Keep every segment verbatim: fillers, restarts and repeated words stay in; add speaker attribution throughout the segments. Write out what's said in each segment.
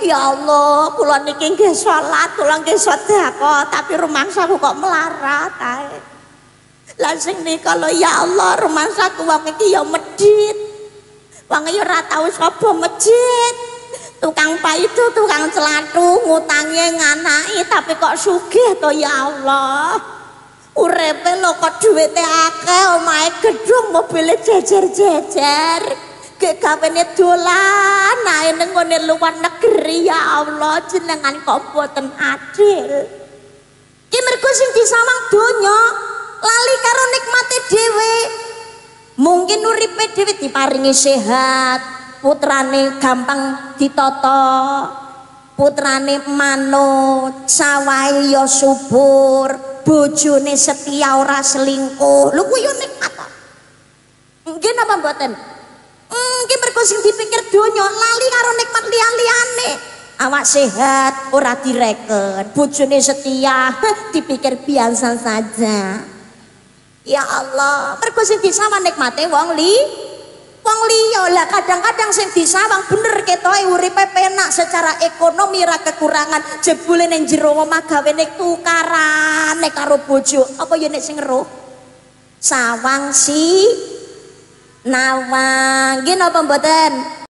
Speaker 1: Ya Allah, kula niki nggih salat, kula nggih sedekah, tapi rumangsaku kok melarat ae. Lah sing nika lho ya Allah, rumangsaku wong iki ya medhit. Wong ya ora tau sapa masjid. Tukang paitu, tukang celatu, ngutangi nganaki tapi kok sugih to ya Allah. Urepe lho kok dhuwite akeh, omahe gedung, mobile jejer-jejer. Gek gawene dolan ae ning ngene luar negeri ya Allah, jenengan kok boten adil. Ki mergo sing disawang donya lali karo nikmate dhewe. Mungkin uripe dhewe diparingi sehat, putrane gampang ditata, putrane manut, sawahe ya subur, bojone setia ora selingkuh. Lho kuwi yo nikmat to. Nggih napa mboten? Nggih mergo sing dipikir donya lali karo nikmat liya-liyane. Awak sehat ora direken, bojone setia dipikir biasa saja. Ya Allah, mergo sing disawang nikmate wong li wong liya. Lah kadang-kadang sing disawang bener ketoke uripe penak secara ekonomi ra kekurangan, jebule ning jero omah gawene tukarane karo bojo. Apa ya nek sing eruh? Sawang si nawang. Nggih napa mboten?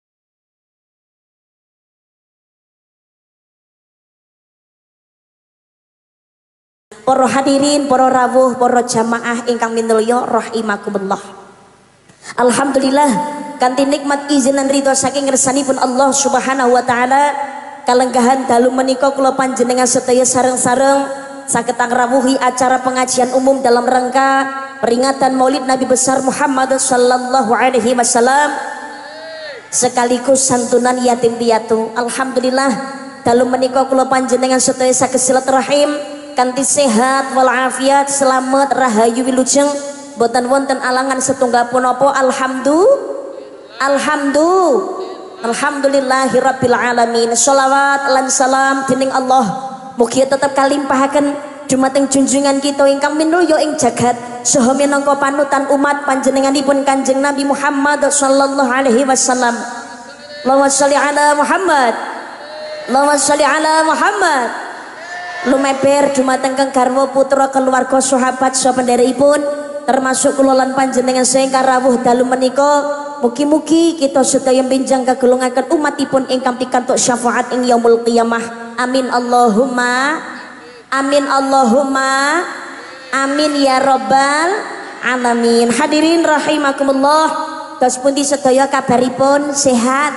Speaker 1: Para hadirin, para rawuh, para jamaah ingkang minulya rahimakumullah. Alhamdulillah kanthi nikmat izin lan ridho saking ngersanipun Allah Subhanahu wa taala, kalenggahan dalu menika kula panjenengan sedaya sareng-sareng saged ngrawuhi acara pengajian umum dalam rangka peringatan Maulid Nabi besar Muhammad sallallahu alaihi wasallam sekaligus santunan yatim piatu. Alhamdulillah dalu menika kula panjenengan sedaya saged silaturahim kanthi sehat walafiat, selamat rahayu wilujeng, boten wonten alangan setunggal punapa. Alhamdulillah, alhamdulillah, alhamdulillahi rabbil alamin. Sholawat lan salam dening Allah mugi tetep kalimpahaken dumateng junjungan kita ingkang minulya ing jagat saha minangka panutan umat panjenenganipun Kanjeng Nabi Muhammad sallallahu alaihi wasallam. Allahumma sholli ala Muhammad, Allahumma sholli ala Muhammad. Lumeber dumateng kang garwa putra keluarga sahabat saha pendherekipun termasuk kula lan panjenengan sing rawuh dalu menika, mugi-mugi kita sedaya benjang kagolongaken umatipun ingkang pikantuk syafaat ing yaumul qiyamah. Amin Allahumma amin Allahumma amin ya rabbal alamin. Hadirin rahimakumullah, tos pundi sedaya kabaripun? Sehat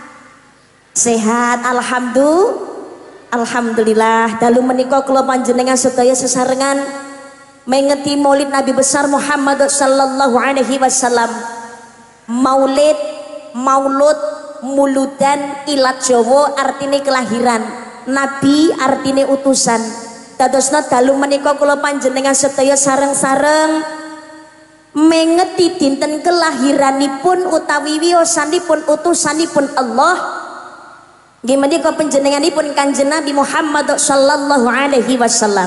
Speaker 1: sehat alhamdulillah. Alhamdulillah dalu menika kula panjenengan sedaya sesarengan mengeti Maulid Nabi besar Muhammad sallallahu alaihi wasallam. Maulid, maulud, muludan ilat Jawa artine kelahiran, Nabi artine utusan. Dadosna dalu menika kula panjenengan sedaya sareng-sareng mengeti dinten kelahiranipun utawi wiyosanipun utusanipun Allah. Nggih menika panjenenganipun Kanjeng Nabi Muhammad sallallahu alaihi wasallam.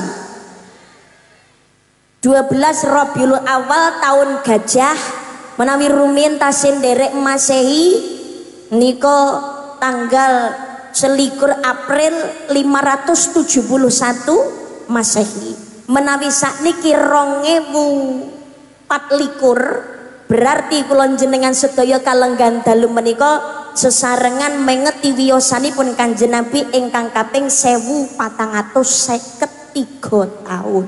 Speaker 1: dua belas Rabiul Awal tahun gajah menawi rumiyin tasih nderek Masehi nika tanggal selikur April lima ratus tujuh puluh satu Masehi. Menawi sakniki rong ewu pat likur berarti kula jenengan sedaya kalenggan dalu menika sesarengan mengeti wiyosanipun Kanjeng Nabi ingkang kaping sewu patang atus seket tiga tahun.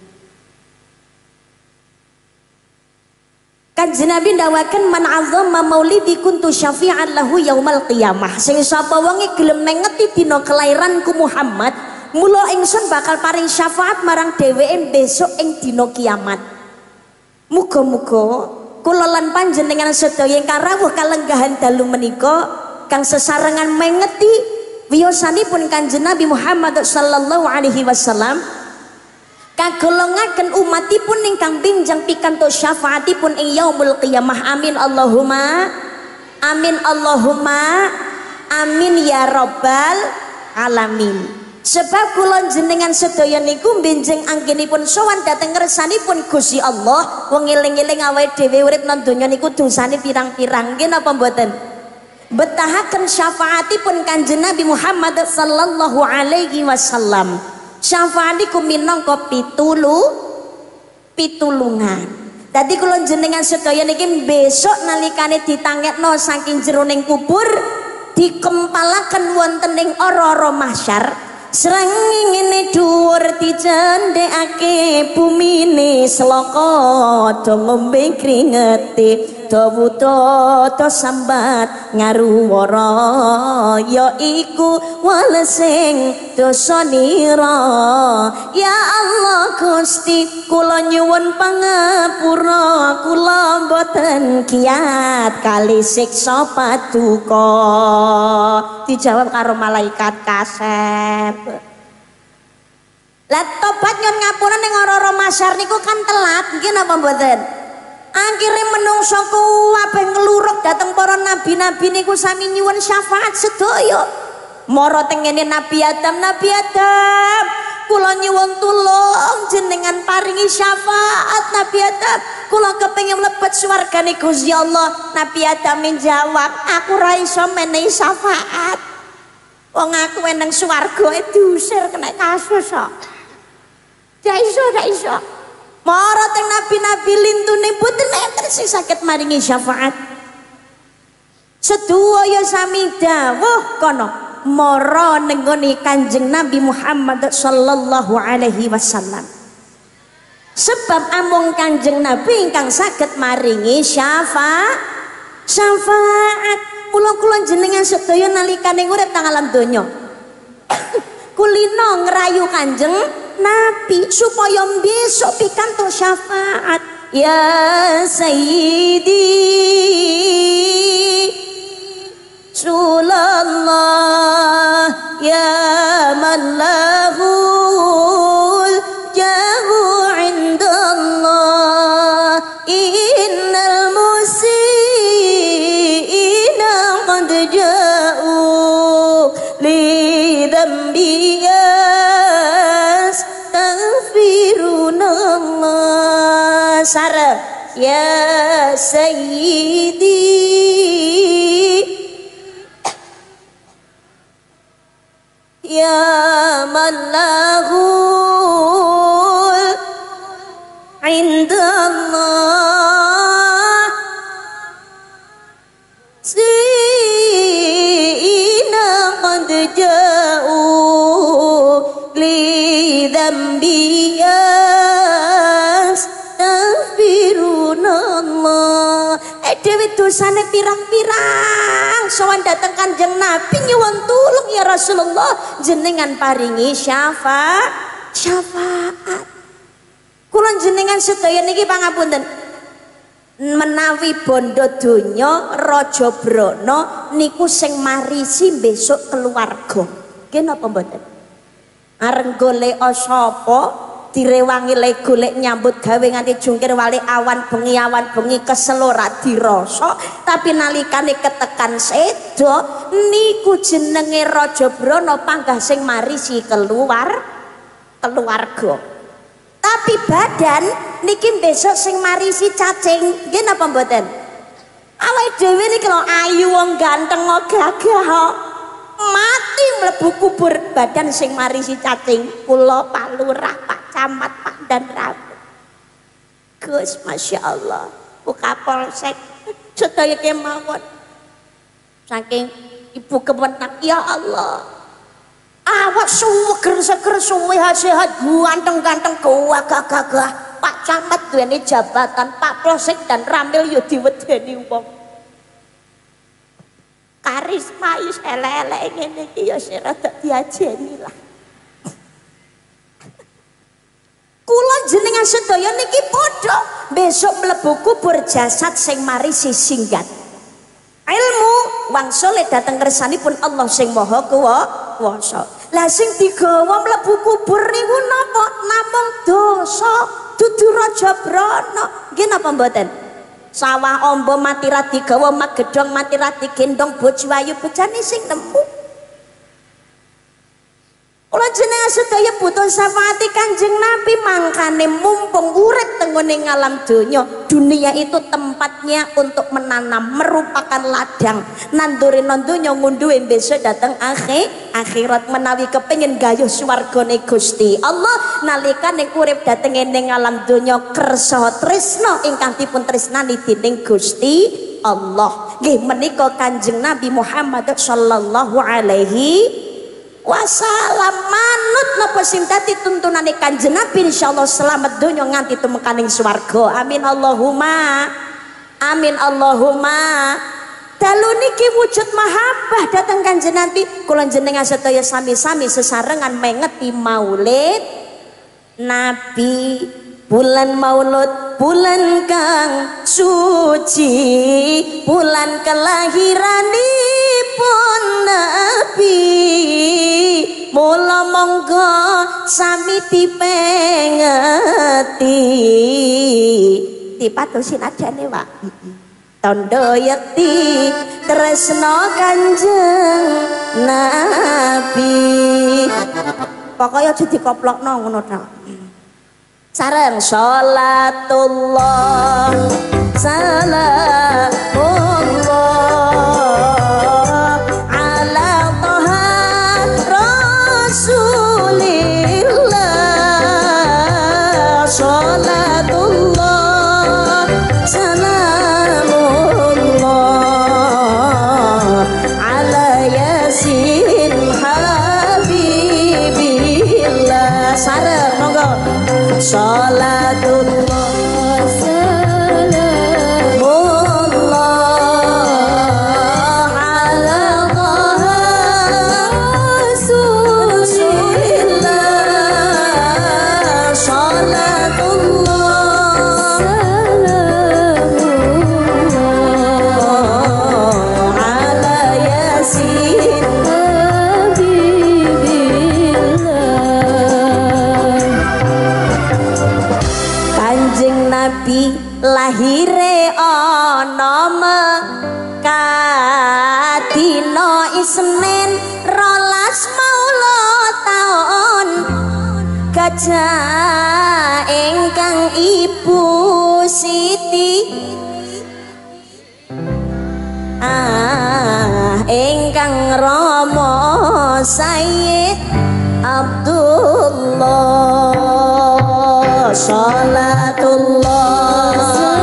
Speaker 1: Kanjeng Nabi ndawaken man azama maulidi kuntu syafi'an lahu yaumal qiyamah. Sing sapa wonge gelem mengeti dina kelahiranku Muhammad, mula ingsun bakal paring syafaat marang dheweke besok ing dina kiamat. Muga-muga kula lan panjenengan sedaya ingkang rawuh kalenggahan dalu menika kang sesarengan mengeti wiyosanipun Kanjeng Nabi Muhammad sallallahu alaihi wasallam kagolongaken umatipun ingkang benjang pikantuk syafaatipun ing yaumul qiyamah. Amin Allahumma amin Allahumma amin ya rabbal alamin. Sebab kula jenengan sedaya niku benjing anggenipun sowan dhateng ngersanipun Gusti Allah, wong eling-eling awake dhewe urip nang donya niku dosane pirang-pirang. Nggih napa mboten? betahaken syafaatipun Kanjeng Nabi Muhammad sallallahu alaihi wasallam. Syafaat iku minangka pitulu pitulungan. Dadi kula jenengan sedaya niki besok nalikane ditangekno saking jeroning kubur dikempalaken wonten ing ora-ora mahsyar, srengenge dhuwur dicendhekake bumine selaka do ngombe kringete do wuda do sambat ngaruwara ya iku walesing dosanira. Ya Allah Gusti kula nyuwun pangapura kula boten kiat kali siksa paduka. Dijawab karo malaikat kasep. Lah tobat nyon ngapura ning ora-ora masyar niku kan telat nggih napa mboten? Akhire menungso kuwabe ngluruk dateng para nabi-nabi niku sami nyuwun syafaat sedaya. Mara tengene Nabi Adam, Nabi Adam, kula nyuwun tulung jenengan paringi syafaat Nabi Adam. Kula kepengin mlebet swargane Gusti Allah. Nabi Adam menjawab, aku ra iso menehi syafaat. Wong aku nang swarga e diusir kena kasus kok. Ra iso, ra iso. Mara teng nabi-nabi lintune boten enten sing saged maringi syafaat. Sedaya sami dawuh kono mara ning nggone Kanjeng Nabi Muhammad sallallahu alaihi wasallam. Sebab amung Kanjeng Nabi ingkang saged maringi syafaat. Syafaat kula-kula jenengan sedaya nalikane urip teng alam donya. Kulino ngrayu Kanjeng Nabi supaya besok pikantuk syafaat. Ya Sayyidi Rasulullah ya man lahul jahu indallah innal musiina qad ja'u li dhanbi yastaghfirunallah. Sarah ya Sayyidi ya man lahul indallah sina qad ja'u li dhanbi yastaghfirunallah. Eh dewe dosane pirang-pirang sowan dateng Kanjeng Nabi nyuwun tulung ya Rasulullah jenengan paringi syafaat. Syafaat kula jenengan sedaya niki pangapunten menawi bondo donya raja brana niku sing marisi besok keluarga nggih napa mboten? Areng golek sapa direwangi le golek nyambut gawe nganti jungkir wali awan bengi awan bengi kesel ora dirasa, tapi nalikane ketekan sedo niku jenenge raja brana panggah sing marisi keluar keluarga. Tapi badan niki besok sing marisi cacing nggih napa mboten? Awake dhewe niki lho ayu wong ganteng gagah mati mlebu kubur badan sing marisi cacing. Kula Pak Lurah, Pak Camat, Pak dan Rabu Gus Masya Allah Bu Kapolsek sedaya kemawon saking ibu kemenang ya Allah awak suweger seger suwe sehat ganteng-ganteng gagah-gagah. Pak Camat duweni jabatan, Pak Polsek dan Ramil yo diwedeni wong karisma is elek-elek ngene iki ya sira dak diajeni lah. Kula jenengan sedaya niki padha besok mlebu kubur jasad sing marisi singgat. Ilmu wangsule dateng kersanipun Allah sing Maha Kuwasa. Lah sing digawa mlebu kubur niku napa? Namung dosa, dudu raja brana. Nggih napa mboten? Sawah ombo mati ra digawa, magedhong mati ra digendong, bojo ayu bojane sing nemu. Kula jenengan sedaya butuh syafaati Kanjeng Nabi, mangkane mumpung urip tenggone ngalam donya. Dunia itu tempatnya untuk menanam, merupakan ladang. Nandure nang donya ngunduhe besok dateng akhir akhirat, menawi kepengin gayuh swargane Gusti Allah nalikane urip dateng ning alam donya kersa tresna ingkang dipun tresnani dening Gusti Allah. Nggih menika Kanjeng Nabi Muhammad sallallahu alaihi wasallam. Manut napa sing dadi tuntunane Kanjeng Nabi insyaallah selamat donya nganti tumekaning swarga. Amin Allahumma amin Allahumma. Dalu niki wujud mahabbah dateng Kanjeng Nabi. Kula jenengan sedaya sami-sami sesarengan mengeti maulid Nabi. Bulan Maulud, bulan kang suci, bulan kelahiranipun Nabi. Mula monggo sami dipengeti. Dipatusin ajane, Pak. Tondo yekti tresno Kanjeng Nabi. Pokoknya aja dikoplokno ngono tok. Sareng sholatullah salamullah ala toha rasulillah. Sholatullah salamullah ala yasin habibillah. Sareng monggo. Salatullah salamullah ala Taha Rasulillah. Salatullah salamullah ala Yasin Kanjeng Nabi lahire ana Mekah dina Isnin rolas Maulud taun gajah ingkang Ibu Siti ah ingkang Rama Sayyid Abdullah. Salatullah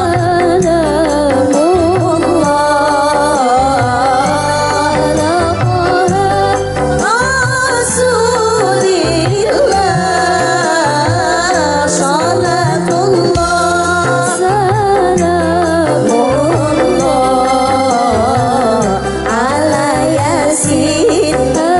Speaker 1: salamullah ala Rasulillah. Salatullah salamullah ala Yasin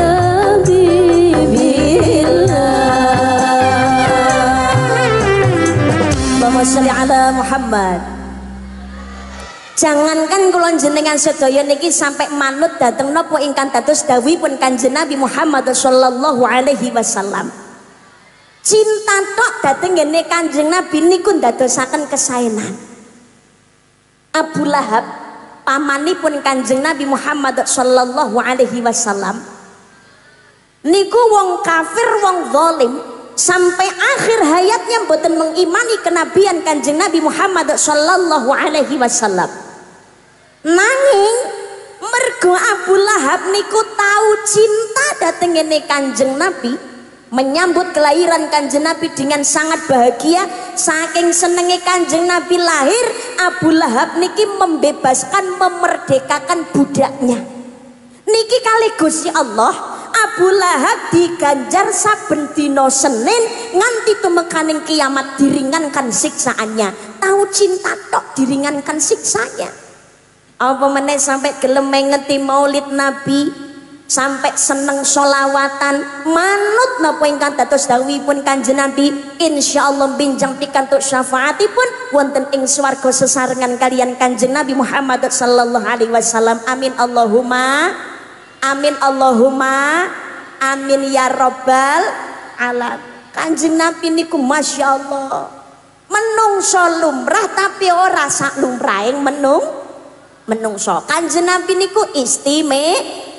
Speaker 1: sholli ala Muhammad. Jangankan kula jenengan sedaya niki sampai manut dhateng napa ingkang dados dawuhipun Kanjeng Nabi Muhammad sallallahu alaihi wasallam. Cinta tok dhateng ngene Kanjeng Nabi niku ndadosaken kesaenan. Abu Lahab pamanipun Kanjeng Nabi Muhammad sallallahu alaihi wasallam niku wong kafir, wong zalim. Sampai akhir hayatnya mboten mengimani kenabian Kanjeng Nabi Muhammad sallallahu alaihi wasallam. Nanging mergo Abu Lahab niku tahu cinta dhateng ngene Kanjeng Nabi, menyambut kelahiran Kanjeng Nabi dengan sangat bahagia. Saking senenge Kanjeng Nabi lahir, Abu Lahab niki membebaskan, memerdekakan budaknya. Niki kali Gusti Allah Abu Lahab diganjar saben dina Senin nganti tumekaning kiamat diringankan siksaannya. Tahu cinta tok diringankan siksanya. Apa meneh sampai gelem mengeti maulid Nabi, sampai seneng sholawatan, manut napa ingkang dados dawuhipun Kanjeng Nabi, insyaallah benjang pikantuk syafaatipun wonten ing swarga sesarengan kalian Kanjeng Nabi Muhammad sallallahu alaihi wasallam. Amin Allahumma amin Allahumma amin ya rabbal alam. Kanjeng Nabi niku masya Allah menungso lumrah tapi ora sak lumrahing menung menungso. Kanjeng Nabi niku istimewa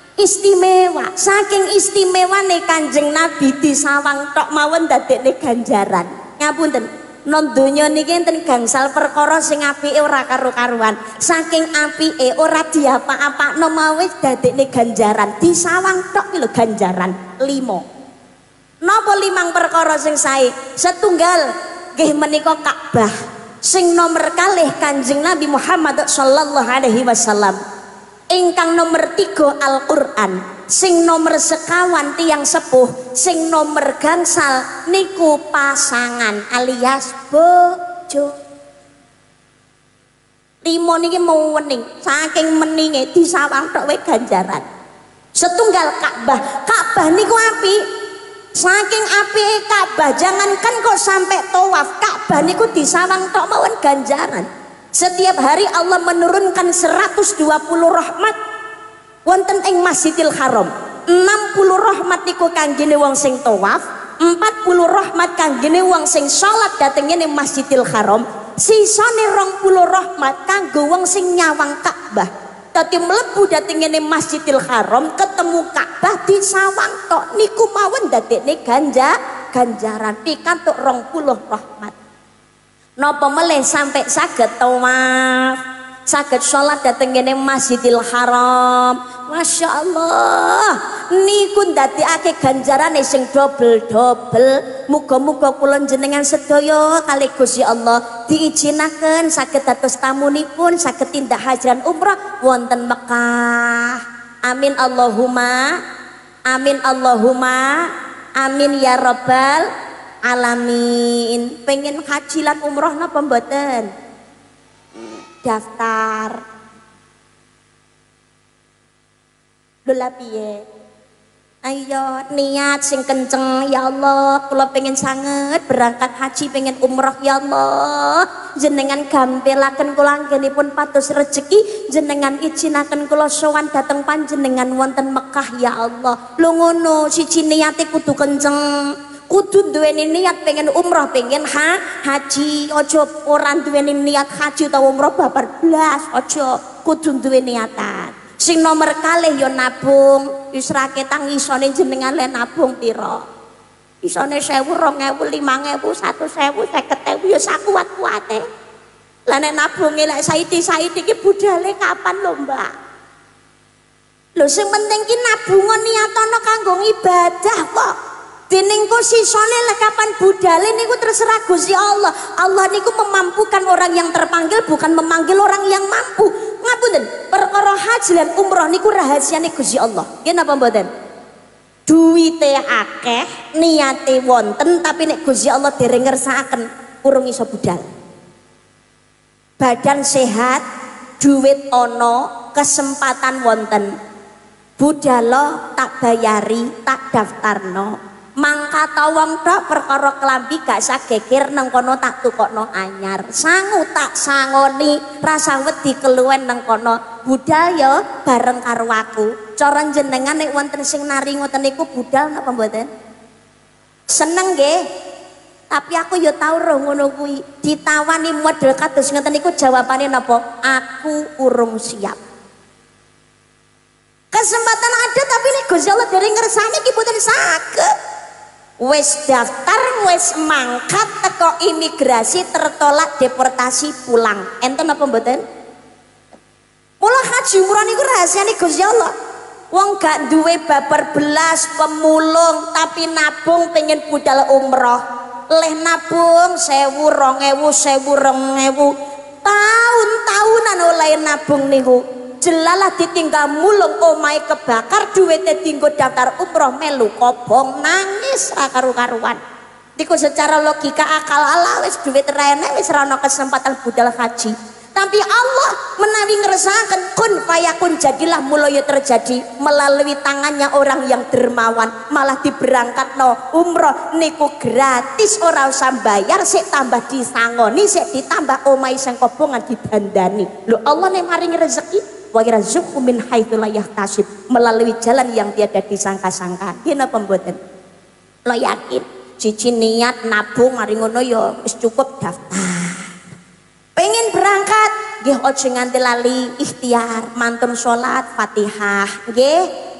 Speaker 1: istimewa. Saking istimewane Kanjeng Nabi disawang tok mawon dadekne ganjaran. Ngapunten, non donya niki enten gangsal perkara sing apike ora karo-karuan. Saking apike ora diapa-apakno mawe dadekne ganjaran. Disawang tok lho ganjaran. Limo. Napa limang perkara sing sae? Setunggal nggih menika Ka'bah. Sing nomor kalih Kanjeng Nabi Muhammad sallallahu alaihi wasallam. Ingkang nomor tiga Al-Qur'an. Sing nomor sekawan tiang sepuh. Sing nomor gangsal niku pasangan alias bojo. Limo niki mau wening, saking meninge disawang tok wae ganjaran. Setunggal Ka'bah. Ka'bah niku apik. Saking apike Ka'bah, jangankan kok sampai tawaf, Ka'bah niku disawang tok mawon ganjaran. Setiap hari Allah menurunkan seratus dua puluh rahmat wonten ing Masjidil Haram. enam puluh rahmat niku kanggene wong sing tawaf, empat puluh rahmat kanggene wong sing salat dhateng ing Masjidil Haram, sisane rong puluh rahmat kanggo wong sing nyawang Ka'bah. Dadi mlebu dhateng ing Masjidil Haram ketemu Ka'bah disawang tok niku mawon dadekne ganja ganjaran pikantuk rong puluh rahmat. Napa melih sampai saged tawaf, saged salat dhateng kene Masjidil Haram. Masya Allah, niku ndadekake ganjarane sing dobel-dobel. Muga-muga kula jenengan sedaya kali Gusti Allah diijinaken saged dados tamunipun saged tindak hajian umrah wonten Mekah. Amin Allahumma amin Allahumma amin ya rabbal alamin. Pengen haji lan umroh napa mboten? Daftar. Lha piye? Ayo niat sing kenceng, ya Allah, kula pengen sanget berangkat haji, pengen umroh, ya Allah. Jenengan gampelaken kula anggenipun pados rezeki, jenengan ijinaken kula sowan dhateng panjenengan wonten Mekah, ya Allah. Lho ngono, siji niate kudu kenceng. Kudu duweni niat pengen umroh, pengen ha, haji. Ojo ora duweni niat haji utawa umroh babar blas, ojo. Kudu duwe niatan. Sing nomor kalih yo nabung. Wis ra ketang isone jenengan le nabung pira? Isone sewu, rong ewu, limang ewu, satus ewu, seket ewu ya sakuat-kuate. Lah nek nabunge lek saiti-saiti iki budale kapan lho, Mbak? Lho sing penting ki nabungan niatono kanggo ibadah kok. Dening ku sisone lekapan budale niku terserah Gusti Allah. Allah niku memampukan orang yang terpanggil, bukan memanggil orang yang mampu. Ngapunten, perkara haji lan umroh niku rahasiane Gusti Allah. Nggih napa mboten? Duwite akeh, niate wonten, tapi nek Gusti Allah dereng ngersakaken urung iso budal. Badan sehat, duit ono, kesempatan wonten. Budalo tak bayari, tak daftarno. Mangkata wong tok perkara klambi gak sageger nang kono tak tukokno anyar. Sangu tak sangoni, rasa wedi keluwen nang kono. Budal ya bareng karo aku. Cara jenengan nek wonten sing nari ngoten niku budal napa mboten? Seneng nggih. Tapi aku ya tau roh ngono kuwi. Ditawani model kados ngoten niku jawabane napa? Aku urung siap. Kesempatan ada tapi nek Gusti Allah dereng ngersani ki mboten saged. Wes daftar, wes mangkat teko imigrasi tertolak deportasi pulang. Enten apa mboten? Mula haji umrah niku rahasiane Gusti Allah. Wong gak duwe babar belas pemulung tapi nabung pengen budal umroh. Leh nabung sewu, rong ewu, sewu, rong ewu. Tahun-tahunan oleh nabung niku. Jelalah ditinggal mulung omahe kebakar, duwite dienggo daftar umroh melu kobong nangis ra karu-karuan. Niku secara logika akal ala wis duwit rene wis ra ono kesempatan budal haji. Tapi Allah menawi ngersakaken kun fayakun, jadilah mulaya terjadi melalui tangannya orang yang dermawan. Malah diberangkatno umroh niku gratis, ora usah bayar, sik tambah disangoni, sik ditambah omahe sing kobongan didandani. Lho Allah nek maringi rezeki wa yarzuqhu min haitsu la yahtasib, melalui jalan yang tiada disangka-sangka. Nggih napa mboten? Lo yakin cici niat nabung mari ngono ya wis cukup daftar. Pengen berangkat nggih aja nganti lali ikhtiar, mantun salat Fatihah nggih.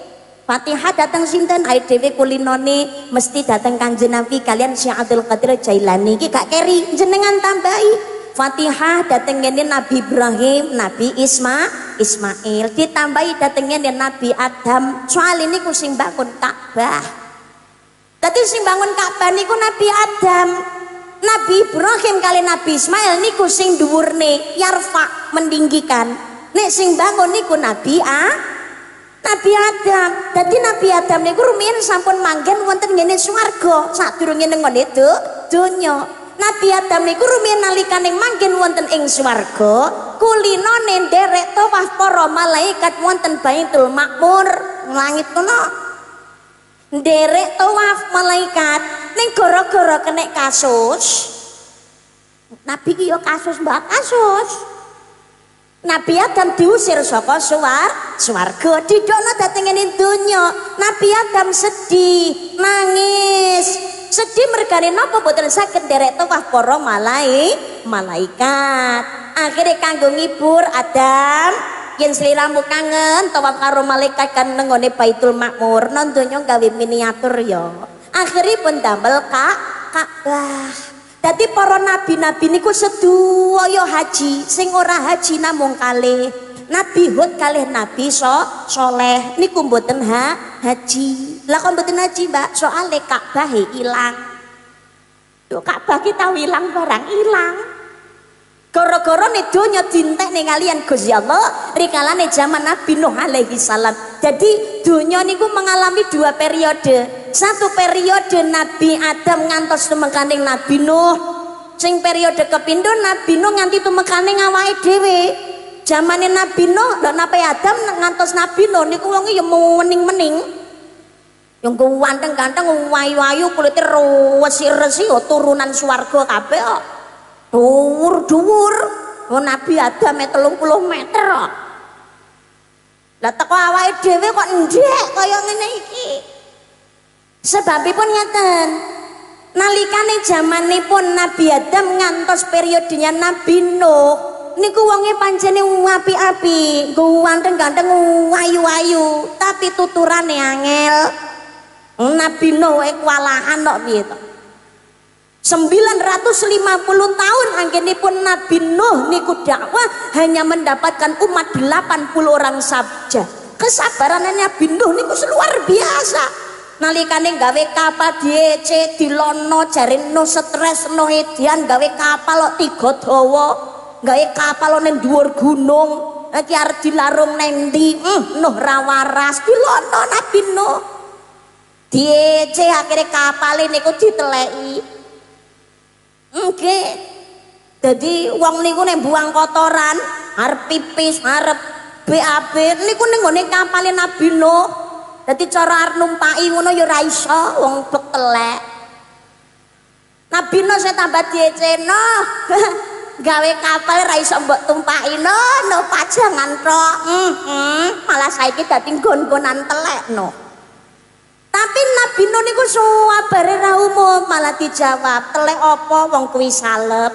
Speaker 1: Fatihah datang sinten ae dhewe kulinone mesti datang Kanjeng Nabi kalian Syekh Abdul Qadir Jailani iki gak keri jenengan tambahi Fatihah datang ngene Nabi Ibrahim Nabi Isma Ismail ditambahi datang ngene Nabi Adam soal ini ku sing bangun Ka'bah dadi sing bangun Ka'bah niku Nabi Adam Nabi Ibrahim kali Nabi Ismail niku sing dhuwurne yarfa meninggikan nek sing bangun niku Nabi A Nabi Adam. Dadi Nabi Adam niku rumiyin sampun manggen wonten ngene swarga sadurunge nengone do donya. Nabi Adam niku rumiyin nalikane manggen wonten ing swarga, kulinane nderek tawaf para malaikat wonten Baitul Makmur langit kono. Nderek tawaf malaikat ning gara-gara kena kasus. Nabi ki yo kasus mbak kasus. Nabi Adam diusir saka suwar swarga didokno dhateng ngene donya. Nabi Adam sedih, nangis. Sedih mergane napa boten saged nderek tawaf para malai malaikat. Akhire kanggo ngibur Adam, yen sliramu kangen tawaf karo malaikat kan nengone Baitul Makmur, nang donya gawe miniatur ya. Akhiripun damel Kak Ka'bah. Dadi para nabi-nabi niku sedaya haji, sing ora haji namung kalih. Nabi Hud kalih Nabi so, Soleh niku mboten ha, haji. Lah kok mboten haji, Mbak? Soale Ka'bah ilang. Yo Ka'bah ki tau ilang barang ilang. Gara-gara ne donya dintekne kalian Gusti Allah rikalane zaman Nabi Nuh alaihi salam. Jadi donya niku mengalami dua periode. Satu periode Nabi Adam ngantos tumekaning Nabi Nuh. Sing periode kepindho Nabi Nuh nganti tumekaning awake dhewe. Zamane Nabi Nuh lan Nabi Adam ngantos Nabi Nuh niku wong ya mening-mening. Yang ganteng-ganteng wayu-wayu kulite resi-resi turunan swarga kabeh kok. Dhuwur-dhuwur. Oh Nabi Adam e telung puluh meter kok. Lah teko awake dhewe kok ndek kaya ngene iki. Sebabipun ngeten, nalikane zamanipun Nabi Adam ngantos periodenya Nabi Nuh niku wonge pancene api-api, ganteng-ganteng wayu-wayu, tapi tuturane angel. Nabi Nuh wae kewalahan kok piye to. sembilan ratus lima puluh tahun anggenipun Nabi Nuh niku dakwah hanya mendapatkan umat delapan puluh orang saja. Kesabarannya Nabi Nuh niku luar biasa. Nalikane gawe kapal diece dilono jare Nuh stres Nuh edian gawe kapal kok tiga dawa, gawe kapal ning dhuwur gunung, iki arep dilarung nang ndi? Mm, Nuh ra waras dilono Nabi Nuh. Diece akhire kapal niku diteleki. Nggih. Dadi wong niku nek buang kotoran, arep pipis, arep B A B niku ning gone kapale Nabi Nuh. Dadi cara arep numpaki ngono ya ora iso wong bek telek. Nabi Nuh saya tambah dieceno. Gawe kapal ra iso mbok tumpaki no, no pajangan tok. Heeh, malah saiki dadi nggon-nggonan telek no. Tapi Nabi Nuh niku suwabare ra umum malah dijawab, telek apa wong kuwi salep.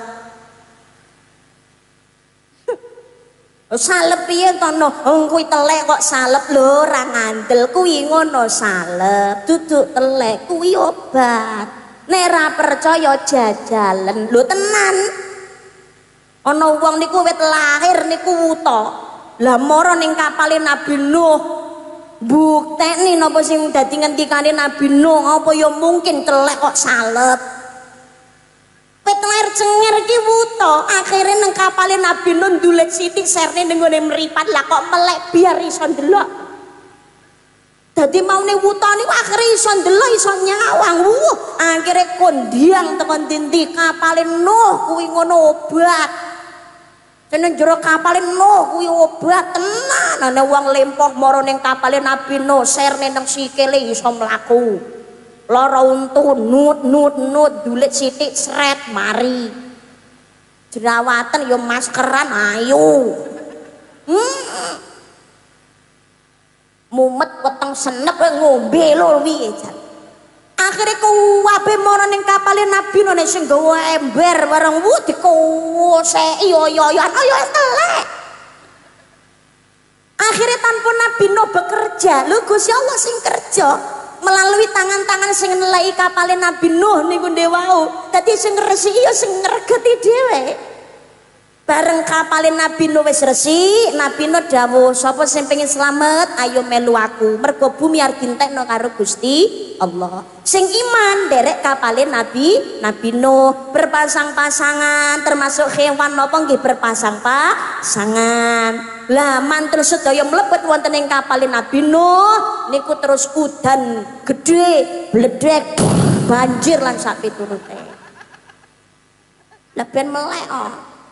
Speaker 1: Salep piye to no? Wong kuwi telek kok salep lho, ora ngandel kuwi ngono salep, duduk telek kuwi obat. Nek ra percaya jajalen. Lho tenan. Ana wong niku wit lahir niku wuta. Lah mara ning kapale Nabi Nuh. Buktekne napa sing dadi ngendikane Nabi Nuh apa ya mungkin telek kok salep. Wit lahir cenger ki wuta, akhire nang kapale Nabi Nuh ndulet sithik serne ning ngene mripat lah kok melek biar iso ndelok. Dadi maune wuta niku akhire iso ndelok iso nyawang. Wuh, akhire kondiang tekan dinti kapale Nuh kuwi ngono obat. Dene jero kapale Nuh kuwi obat tenan. Ana wong lempoh mara ning kapale Nabi Nuh serne nang sikile iso mlaku. Lara untu nut nut nut dulit sithik sret mari. Jerawatan ya maskeran ayo. Hmm. Mumet weteng senep ngombe lho piye jan. Akhire kuwabe mara ning kapale Nabi Nuh sing nggawa ember bareng wu dikoseki yo yo yo yo telek. Akhirnya tanpa Nabi Nuh bekerja, lho Gusti Allah sing kerja melalui tangan-tangan sing nelai kapalin Nabi Nuh niku ndewau. Dadi sing resiki ya sing ngregeti dhewe. Bareng kapalin Nabi Nuh wis resik, Nabi Nuh dawuh, sapa sing pengin slamet ayo melu aku. Mergo bumi arep dintekno karo Gusti Allah. Sing iman derek kapalin Nabi Nabi Nuh berpasang-pasangan, termasuk hewan napa nggih berpasang-pasangan. Lah mantul sedaya mlebet wonten ing kapalin Nabi Nuh niku terus udan gede, bledek, banjir lan sak piturute. Lah ben melek oh.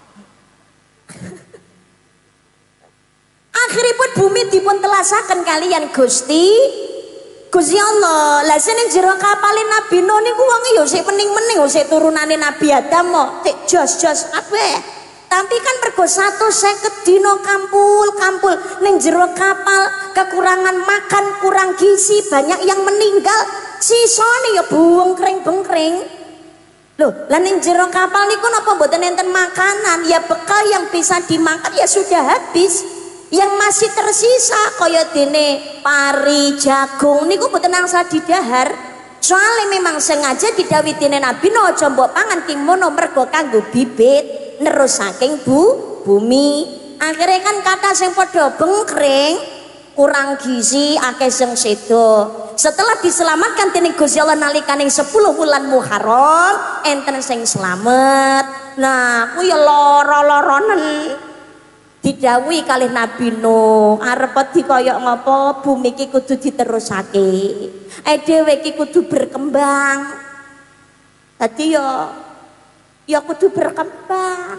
Speaker 1: Akhiripun bumi dipun telasaken kalian Gusti Gusti Allah. Lah seneng jero kapalin Nabi Nuh niku wong ya sik mening-mening sik turunane Nabi Adam kok tik jos-jos kabeh. Tapi kan mergo satu seket dino kampul-kampul ning jero kapal, kekurangan makan, kurang gizi, banyak yang meninggal. Sisane ya buwung kring-bengkring. Loh, lah ning jero kapal niku napa mboten enten makanan? Ya bekal yang bisa dimakan ya sudah habis. Yang masih tersisa kaya dene pari, jagung niku mboten angsal didahar. Soalnya memang sengaja didhawuhi dene Nabi Nuh aja mbok pangan kimono mergo kanggo bibit nerus saking bu bumi. Akhirnya kan kata sing padha bengkring, kurang gizi, akeh sing sedo. Setelah diselamatkan dening Gusti Allah nalikaning sepuluh bulan Muharram enten sing slamet. Nah, ku ya lara-laranen didhawuhi kalih Nabi Nuh, arep dikoyok ngopo bumi iki kudu diterusake. Eh dhewe iki kudu berkembang. Dadi ya ya kudu berkembang.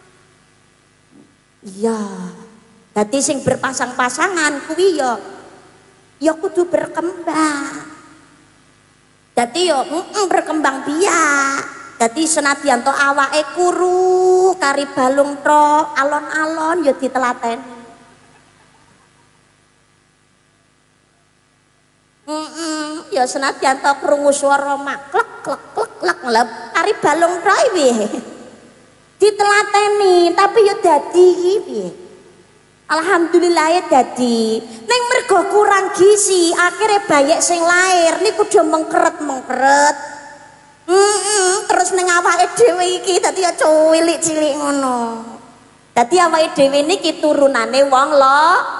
Speaker 1: Iya. Dadi sing berpasang-pasangan kuwi ya ya kudu berkembang. Dadi ya mm, berkembang biak. Dadi senadyan to awake kuru kari balung tok alon-alon ya ditelateni. Heeh, ya senadyan to krungu swara maklek klek klek klek lep kari balung tok piye. Ditelateni tapi ya dadi piye. Alhamdulillah ya dadi. Ning mergo kurang gizi, akhirnya banyak sing lahir niku do mengkeret-mengkeret. Heeh, terus ning awake dhewe iki dadi ya cilik-cilik ngono. Dadi awake dhewe niki turunane wong lo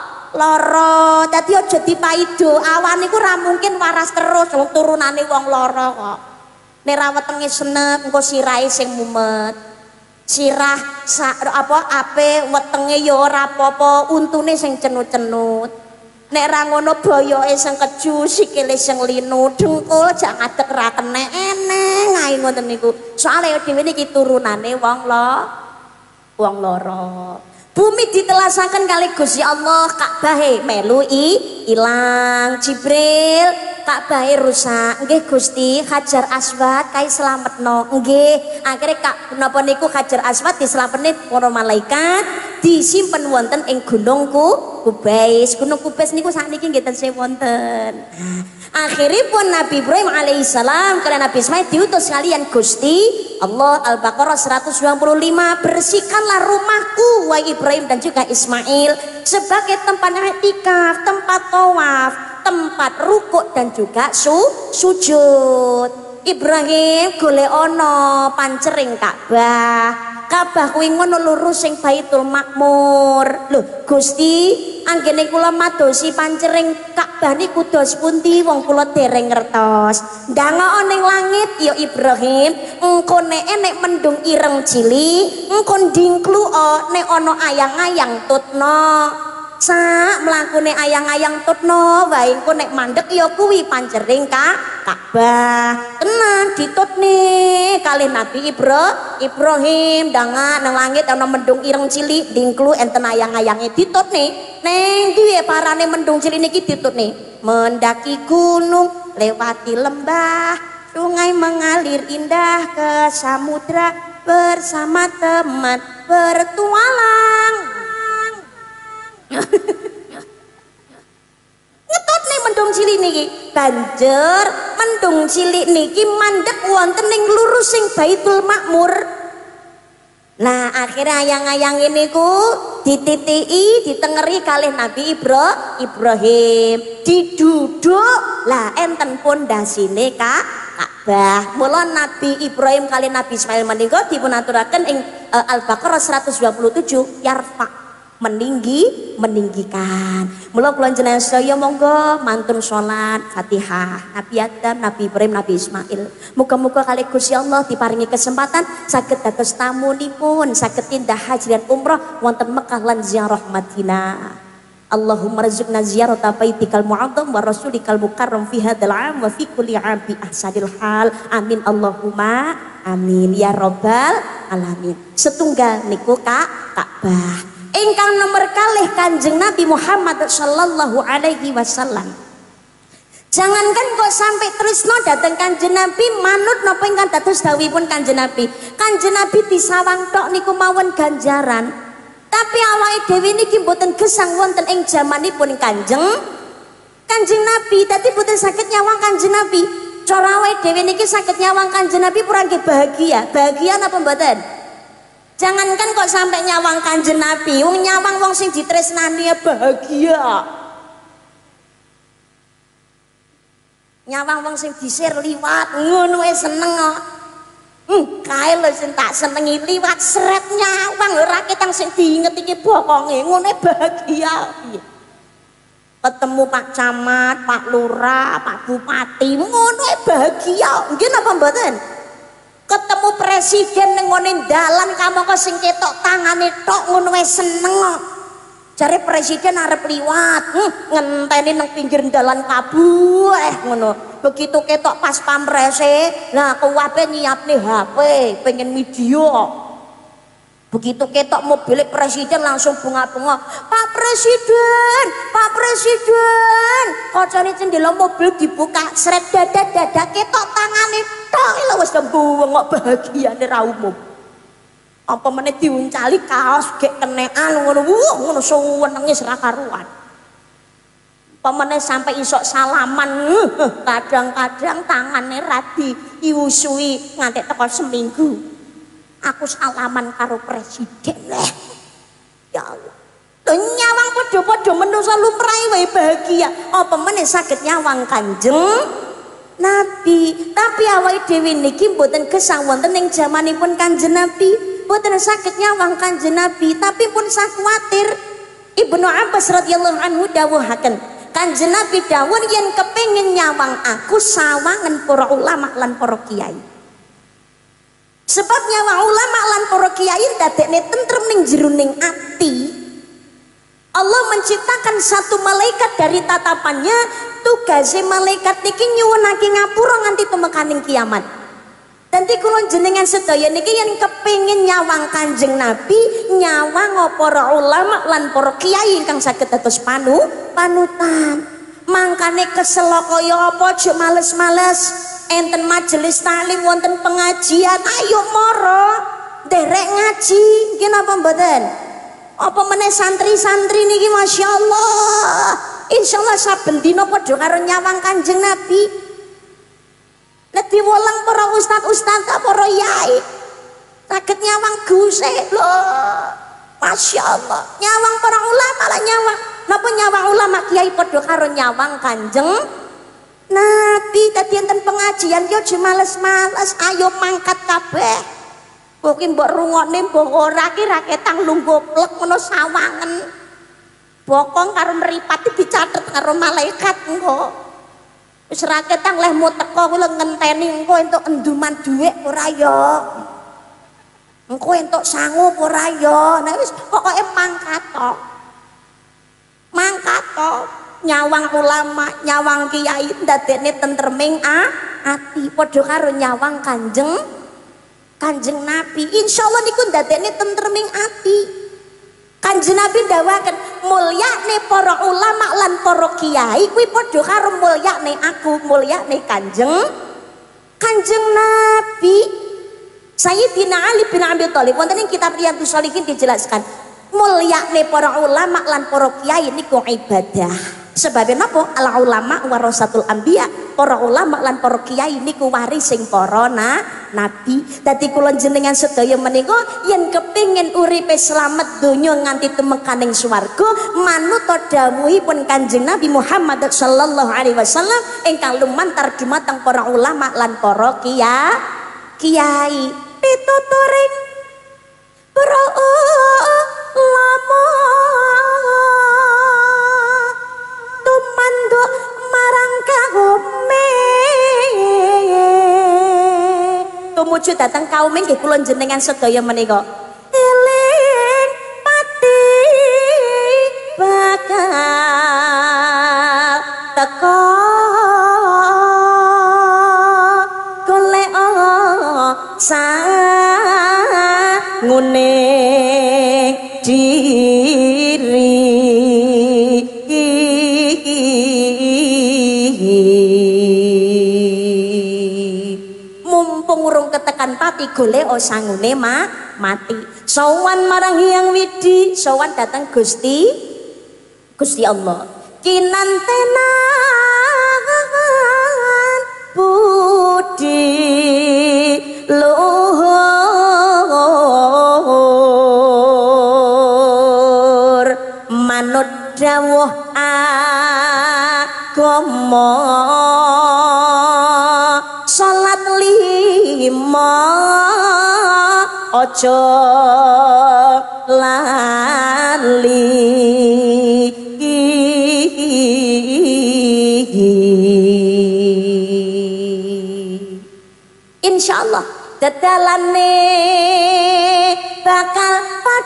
Speaker 1: lara. Dadi aja dipaido, awan niku ora mungkin waras terus wong turunane wong lara kok. Nek ra wetenge senep engko sirahe sing mumet. Sirah sa, apa ape wetenge ya ora apa-apa, untune sing cenut-cenut. Nek ra ngono boyoke sing keju, sikile sing linu, dengkul jak ngadeg ra kenek eneng ae ngoten niku. Soale dhewe niki turunane wong lo wong lara. Bumi ditelasaken kali Gusti Allah, Ka'bahe melu ilang. Jibril, Ka'bahe rusak. Nggih Gusti, Hajar Aswad kae slametno. Nggih, akhire Kak napa niku Hajar Aswad diselametne para malaikat, disimpen wonten ing Gunung Kubais. Gunung Kubais niku sakniki nggih tansih wonten. Akhiripun Nabi Ibrahim alaihissalam kalian Nabi Ismail diutus kalian Gusti Allah. Al-Baqarah seratus dua puluh lima, bersihkanlah rumahku wahai Ibrahim dan juga Ismail sebagai tempat i'tikaf, tempat tawaf, tempat rukuk dan juga su sujud. Ibrahim golek ana pancering Ka'bah. Ka'bah kuwi ngono lurus sing Baitul Makmur. Lho, Gusti, anggene kula madosi pancering Ka'bah niku dos pundi wong kula dereng ngertos. Ndangok ning langit ya Ibrahim, engko nek enek mendung ireng cilik, engko ndingklu nek ana ayang-ayang tutno. Sak mlakune ayang-ayang tutno wae engko nek mandeg ya kuwi pancering Ka'bah. Tenan ditutne kalih Nabi Ibra, Ibrahim dangan nang langit ana mendung ireng cilik dingklu enten ayang-ayange ditutne. Neng duwe parane mendung cilik niki ditutne. Mendaki gunung, lewati lembah, sungai mengalir indah ke samudra bersama teman bertualang. Ngetut nih mendung cilik niki banjur mendung cilik niki mandek wonten ing lurusing Baitul Makmur. Nah akhirnya ayang-ayang ini ku dititii ditengeri kalih Nabi Ibro, Ibrahim diduduk lah enten pondasine Kak Ka'bah. Mula Nabi Ibrahim kali Nabi Ismail menika dipunaturaken ing uh, Al-Baqarah seratus dua puluh tujuh yarfa meninggi meninggikan. Mula kula jenengan sedaya monggo mantun salat Fatihah Nabi Adam, Nabi Ibrahim, Nabi Ismail. Muga-muga kali Gusti Allah diparingi kesempatan saged dados tamunipun saged tindak haji dan umrah wonten Mekah lan ziarah Madinah. Allahumma rzuqna ziyarata baitikal mu'azzam wa rasulikal mukarram fi hadzal 'am wa fi kulli 'am bi ahsanil hal. Amin Allahumma amin ya rabbal alamin. Setunggal niku Kak Ka'bah ingkang nomor kalih Kanjeng Nabi Muhammad sallallahu alaihi wasallam. Jangankan kok sampai tresno dateng Kanjeng Nabi manut napa ingkang dados dawuhipun Kanjeng Nabi. Kanjeng Nabi disawang tok niku mawon ganjaran. Tapi awake dhewe niki mboten gesang wonten ing jamanipun Kanjeng Kanjeng Nabi. Dadi mboten saged nyawang Kanjeng Nabi. Cara awake dhewe niki saged nyawang Kanjeng Nabi pura nggih bahagia. Bahagia napa mboten? Jangankan kok sampai nyawang Kanjeng Nabi, wong nyawang wong sing ditresnani bahagia. Nyawang wong sing disir liwat ngono wae seneng kok. Hmm, kae lho sing tak senengi liwat sret nyawang ora ketang sing diinget iki bokonge ngono bahagia. Ketemu Pak Camat, Pak Lurah, Pak Bupati ngono bahagia. Nggih napa mboten? Ketemu presiden ning ngene dalan kamangka sing ketok tangane tok ngono wae seneng kok. Jare presiden arep liwat, hm, ngenteni nang pinggir dalan kabeh ngono. Begitu ketok pas pamrese, lah kuwabe nyiapne H P, pengen video. Begitu ketok mobil presiden langsung bunga-bunga. Pak Presiden, Pak Presiden. Kocone jendela mobil dibuka, sret dadak-dadak ketok tangane tok lho wis mbuweng kok bahagiane ra umum. Apa meneh diuncali kaos gek kenekan ngono. Wuh, ngono suwenenge ora karuan. Apa meneh sampai isok salaman, kadang-kadang tangane ra diusui nganti teko seminggu. Aku salaman karo presiden leh. Ya Allah. Lho nyawang padha-padha menungsa lumrahe wae bahagia. Apa meneh saged nyawang Kanjeng Nabi. Tapi awake dhewe niki mboten gesang wonten ing jamanipun Kanjeng Nabi. Mboten saged nyawang Kanjeng Nabi, tapi pun sak kuwatir. Ibnu Abbas radhiyallahu anhu dawuhaken, Kanjeng Nabi dawuh yen kepengin nyawang aku sawangen para ulama lan para kiai. Sebab nyawa ulama lan para kiai dadekne tentrem ning jeroning ati. Allah menciptakan satu malaikat dari tatapannya, tugasnya malaikat niki nyuwunake ngapura nganti pemekaning kiamat. Dadi kula jenengan sedaya niki yen kepengin nyawang Kanjeng Nabi, nyawang para ulama lan para kiai ingkang saged dados panu panutan. Mangkane kesel kaya apa aja males-males. Enten majelis taklim wonten pengajian ayo moro derek ngaji nggih napa mboten? Apa meneh santri-santri niki masyaallah insyaallah saben dina padha karo nyawang Kanjeng Nabi. Nek diwolang para ustaz-ustaz para yai saged nyawang guse lho masyaallah. Nyawang para ulama lah nyawang. Napa nyawang ulama kiai padha karo nyawang Kanjeng Nabi. Tadi enten pengajian yo aja males-males, ayo mangkat kabeh. Kok ki mbok rungokne mbok ora ki ra ketang lungguh plek ngono sawangen. Bokong karo mripat dicatet karo malaikat engko. Wis ra ketang lehmu teko kuwi ngenteni engko entuk enduman dhuwit ora yo. Engko entuk sangu ora yo. Nek wis pokoke mangkat tok. Mangkat tok. Nyawang ulama, nyawang kiai ndadekne tentreming ah, ati padha karo nyawang Kanjeng Kanjeng Nabi. Insyaallah niku ndadekne tentreming ati. Kanjeng Nabi ndawaken mulyane para ulama lan para kiai kuwi padha karo mulyane aku, mulyane Kanjeng Kanjeng Nabi. Sayyidina Ali bin Abi Thalib wonten ing kitab Riyadhus Shalihin dijelaskan mulyane para ulama lan para kiai niku ibadah. Sebabnya napa? Al ulama warasatul anbiya. Para ulama lan para kiai niku warising para na, nabi. Dadi kula jenengan sedaya menika yen kepingin uripe slamet donya nganti temekaning swarga, manut dawuhipun Kanjeng Nabi Muhammad sallallahu alaihi wasallam ingkang lumantar dumateng para ulama lan para kiai. Kiai pituturing para ulama tumanduk marang kaume tumuju dateng kaume nggih kula jenengan sedaya menika eling pati bakal teko golek sangune diri mumpung urung ketekan pati golek sangune ma mati sowan marang Hyang Widi sowan datang Gusti Gusti Allah kinantenan budi luhur manut dawuh agama salat lima aja lali insyaallah dedalane bakal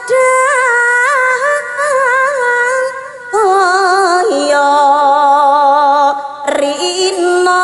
Speaker 1: padang kaya rina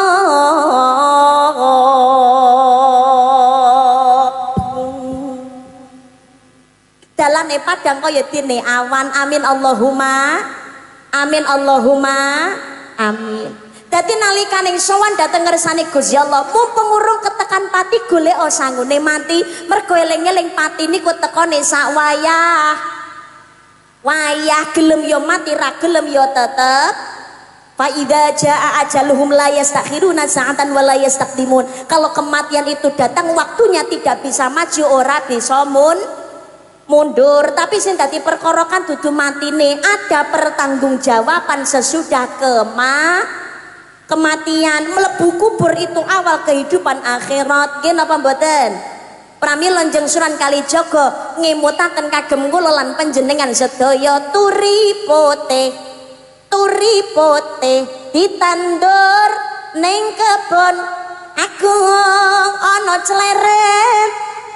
Speaker 1: dalane padang kaya dene awan amin Allahumma amin Allahumma amin. Dadi nalikaning sowan dateng ngersane Gusti Allah mumpung urung ketekan pati golek sangune mati mergo eling-eling pati niku tekone sak wayah wayah gelem ya mati ra gelem ya tetep fa idza jaa ajaluhum la yastakhiruna sa'atan wa la yastaqdimun. Kalau kematian itu datang waktunya tidak bisa maju ora bisa mun mundur. Tapi sing dadi perkara kan dudu matine ada pertanggungjawaban sesudah kema kematian. Mlebu kubur itu awal kehidupan akhirat nggih napa mboten? Pramila njeng Sunan Kalijaga ngemutaken kagem kula lan panjenengan sedaya turipote turipote ditandur ning kebon agung ana cleret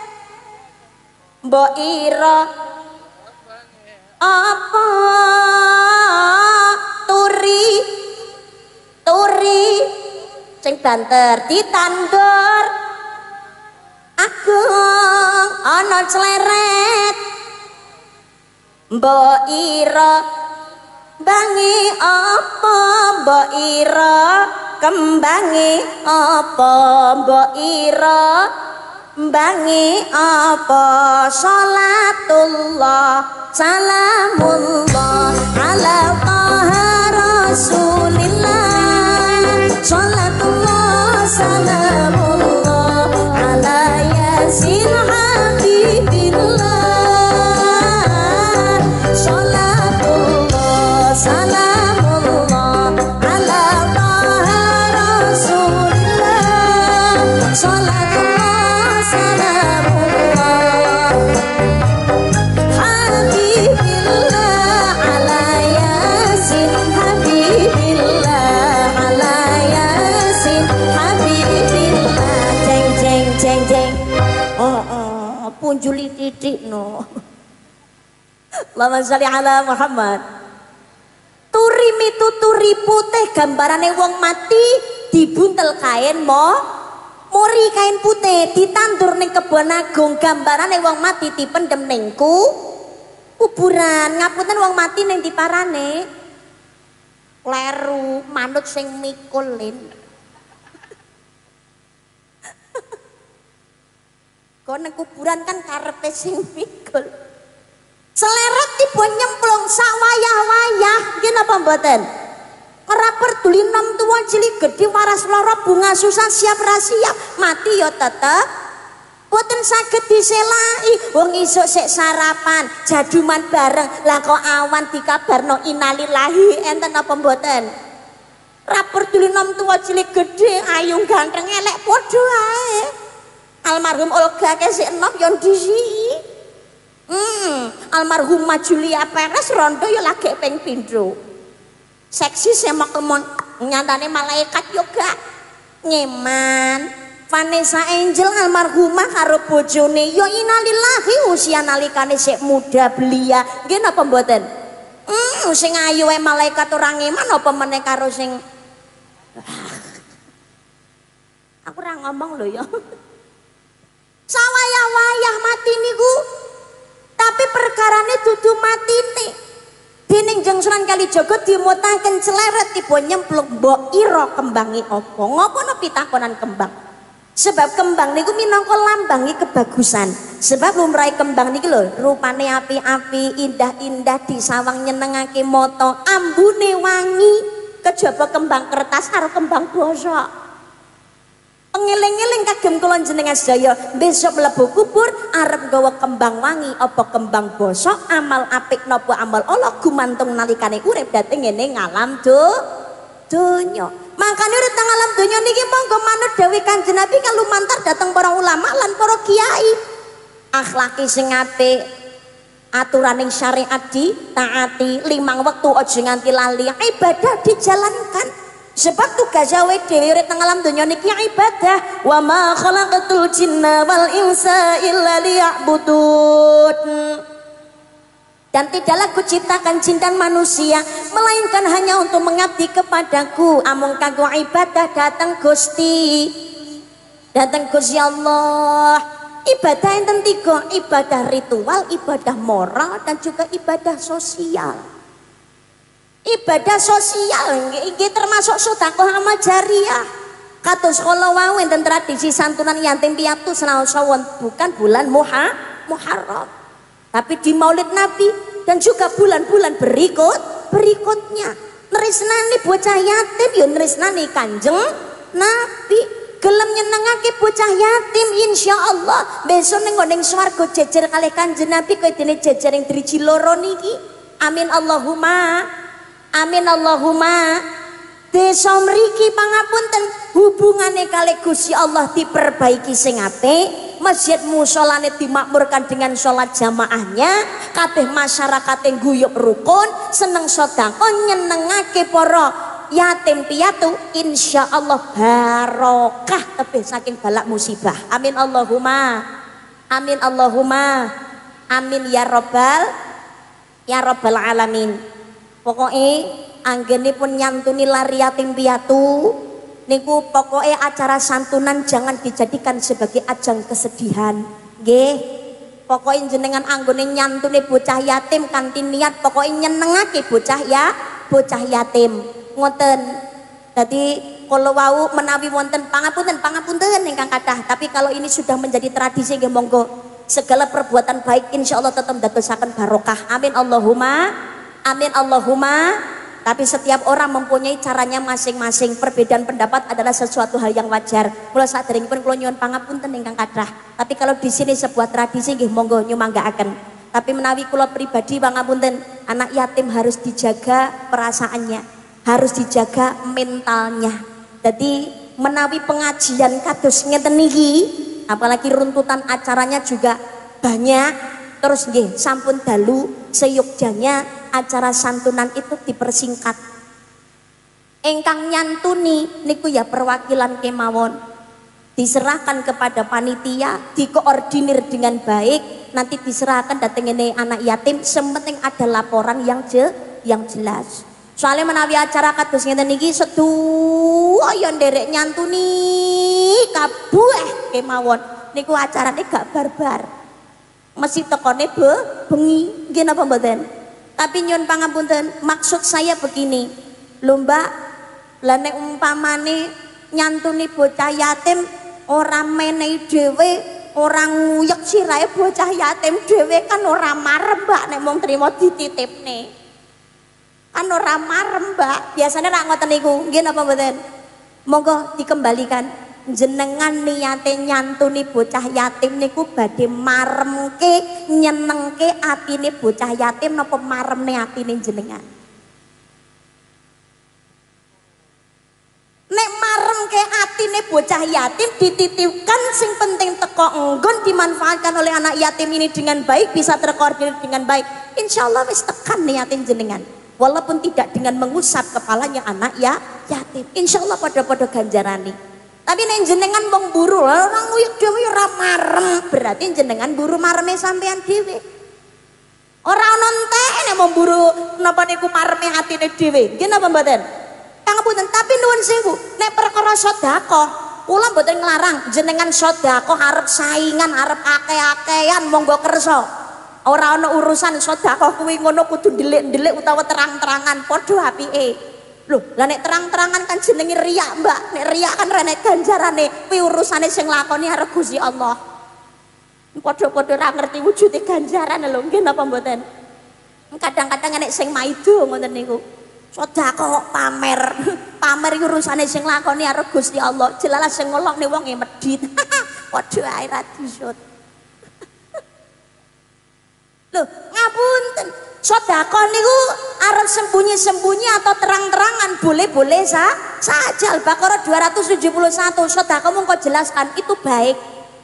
Speaker 1: mbok ira apa turi turi sing banter ditandur agung ana cleret mbok ira bangi apa mbok ira kembangi apa mbok ira bangi apa salatullah salamullah ala taha rasulillah salatullah salamullah ala yasin habibillah salatullah salamullah ala taha rasulillah salatullah salamullah habibillah ala yasin habibillah ala yasin habibillah jeng jeng jeng jeng oh oh punjuli titik no Allahumma sholli ala Muhammad. Turi mitu turi putih gambarane wong mati dibuntel kain mo mori kain putih ditandur ning kebon agung gambarane wong mati dipendem ning kuburan. Ngapunten wong mati ning diparane kleru manut sing mikul lin kok nang kuburan kan karepe sing mikul seleret tiba nyemplung sak wayah-wayah nggih napa mboten? Ora peduli nom tuwa cilik gedhe waras lara bunga susah siap ra siap mati ya tetep boten saged diselai wong isuk sik sarapan jaduman bareng lah kok awan dikabarno innalillahi enten apa mboten? Ora peduli nom tuwa cilik gedhe ayu ganteng elek padha ae. Almarhum Olga kesik enom yo ndisi. Hmm, almarhumah Julia Perez rondo ya lagi ping pindho. Seksi semak kemon nyatane malaikat yoga nyeman. Vanessa Angel almarhumah karo bojone yo innalillahi usia nalikane sik muda belia. Nggih napa mboten? Hmm, sing ayu wae malaikat ora ngeman apa meneh karo sing aku ora ngomong lho ya. Sawayah-wayah mati niku tapi perkarane dudu matine. Dening Jeng Sunan Kalijaga dimutaken celeret tiba nyemplung mbok ira kembange apa? Ngopo no pitakonan kembang? Sebab kembang niku minangka lambangi kebagusan. Sebab lumrahe kembang niki lho, rupane api-api, indah-indah disawang nyenengake mata, ambune wangi, kejaba kembang kertas karo kembang basa. Pengeling-eling kagem kula jenengan sedaya besok mlebu kubur arep gawa kembang wangi apa kembang basa amal apik napa amal ala gumantung nalikane urip dhateng ngene ngalam do donya. Makane urip teng alam donya niki monggo manut dawuh Kanjeng Nabi kalumantar dhateng para ulama lan para kiai. Akhlaki sing apik, aturaning syariat ditaati, limang wektu aja nganti lali, ibadah dijalankan. Sebab tugas awe dhewe urip teng alam donya niki ibadah. Wa ma khalaqatul jinna wal insa illa liya'budun. Dan tidaklah kuciptakan jin dan manusia melainkan hanya untuk mengabdi kepadaku. Amung kanggo ibadah datang Gusti. Datang Gusti Allah. Ibadah enten tiga, ibadah ritual, ibadah moral dan juga ibadah sosial. Ibadah sosial ini termasuk sedekah amal jariah. Kados kala wau enten tradisi santunan yatim piatu senajan bukan bulan Muha, Muharram. Tapi di Maulid Nabi dan juga bulan-bulan berikut berikutnya nresnani bocah yatim yo nresnani Kanjeng Nabi. Gelem nyenengake bocah yatim insyaallah besok ning nggon swarga jejer kalih Kanjeng Nabi kaya dene jejer ing driji loro niki. Amin Allahumma. Amin Allahumma. Desa mriki pangapunten hubungane kalih Gusti Allah diperbaiki sing apik, masjid musholane dimakmurkan dengan sholat jamaahnya, kabeh masyarakate guyub rukun, seneng sedekah, nyenengake para yatim piatu, insyaallah barokah tebih saking balak musibah. Amin Allahumma. Amin Allahumma. Amin ya robbal ya robbal alamin. Pokoknya anggene pun nyantuni lari yatim piatu niku pokoknya acara santunan jangan dijadikan sebagai ajang kesedihan nggih. Pokoknya jenengan anggone nyantuni bocah yatim kanthi niat pokoknya nyenengake bocah ya bocah yatim ngoten. Jadi kalau wau menawi wonten pangapunten pangapunten ingkang kathah, tapi kalau ini sudah menjadi tradisi nggih monggo segala perbuatan baik insyaallah tetap dadosaken barokah. Amin Allahumma. Amin Allahumma. Tapi setiap orang mempunyai caranya masing-masing. Perbedaan pendapat adalah sesuatu hal yang wajar. Mula saderengipun kula nyuwun pangapunten ingkang kathah. Tapi kalau di sini sebuah tradisi nggih monggo nyumanggaaken. Tapi menawi kula pribadi pangapunten, anak yatim harus dijaga perasaannya, harus dijaga mentalnya. Jadi menawi pengajian kados ngeten niki, apalagi runtutan acaranya juga banyak. Terus nggih sampun dalu seyogjanya acara santunan itu dipersingkat. Engkang nyantuni niku ya perwakilan kemawon. Diserahkan kepada panitia, dikoordinir dengan baik, nanti diserahkan dateng ini anak yatim, sementing ada laporan yang je, yang jelas. Soalnya menawi acara kados ngeten niki seduh ya nderek nyantuni kabeh kemawon. Niku acarane gak barbar. Mesti tekone be bengi nggih napa mboten? Tapi nyun pangapunten, maksud saya begini. Lho Mbak, lah nek umpamane nyantuni bocah yatim ora menehi dhewe orang nguyek sirahe bocah yatim dhewe kan ora marem Mbak nek mung trimo dititipne. Kan ora marem Mbak. Biasane rak ngoten niku. Nggih napa mboten? Monggo dikembalikan. Jenengan niate nyantuni bocah yatim niku badhe maremke nyenengke atine bocah yatim napa maremne atine jenengan? Nek maremke atine bocah yatim dititipkan sing penting teko enggon dimanfaatkan oleh anak yatim ini dengan baik, bisa terkoordinir dengan baik, insya Allah wis tekan niatin jenengan walaupun tidak dengan mengusap kepalanya anak ya yatim, insya Allah pada-pada ganjarani. Tapi nek jenengan wong buru orang nguyek dhewe ora marem, berarti jenengan buru mareme sampean dhewe. Ora ono entek nek wong buru napa niku mareme atine dhewe. Nggih napa mboten? Pangapunten, tapi nuwun sewu, nek perkara sedekah, kula mboten nglarang jenengan sedekah arep saingan, arep akeh-akehan monggo kersa. Ora ana urusan sedekah kuwi ngono kudu ndelik-ndelik utawa terang-terangan padha apike. Lho, lah nek terang-terangan kan jenenge riya, Mbak. Nek riya kan renek ganjarane, kuwi urusane sing lakoni arep Gusti Allah. Padha-padha ora ngerti wujude ganjaran lho, nggih napa mboten? Kadang-kadang nek sing maido ngoten niku. Sedekah kok pamer. Pamer iku urusane sing lakoni arep Gusti Allah. Jelalah sing ngolokne wong e medhit. Padha ae ra disut. Lho, ngapunten. Sedekah niku arep sembunyi-sembunyi atau terang-terangan boleh-boleh sa saja. Al-Baqarah dua ratus tujuh puluh satu. Sedekah mung kok jelaskan itu baik.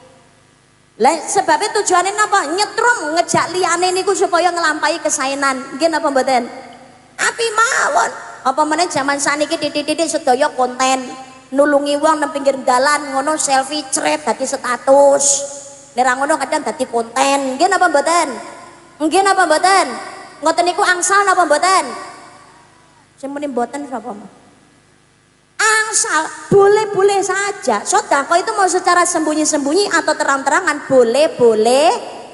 Speaker 1: Lah sebabnya tujuannya napa? Nyetrum ngejak liyane niku supaya ngelampahi kesaenan. Nggih napa mboten? Api mawon. Apa meneh zaman saniki titik-titik sedaya konten nulungi wong nang pinggir dalan ngono selfie cret dadi status. Nek ra ngono kadang dadi konten. Nggih napa mboten? Nggih napa mboten? Ngoten niku angsal napa mboten? Sing muni mboten sapa mah? Angsal, boleh-boleh saja. Sedekah itu mau secara sembunyi-sembunyi atau terang-terangan boleh-boleh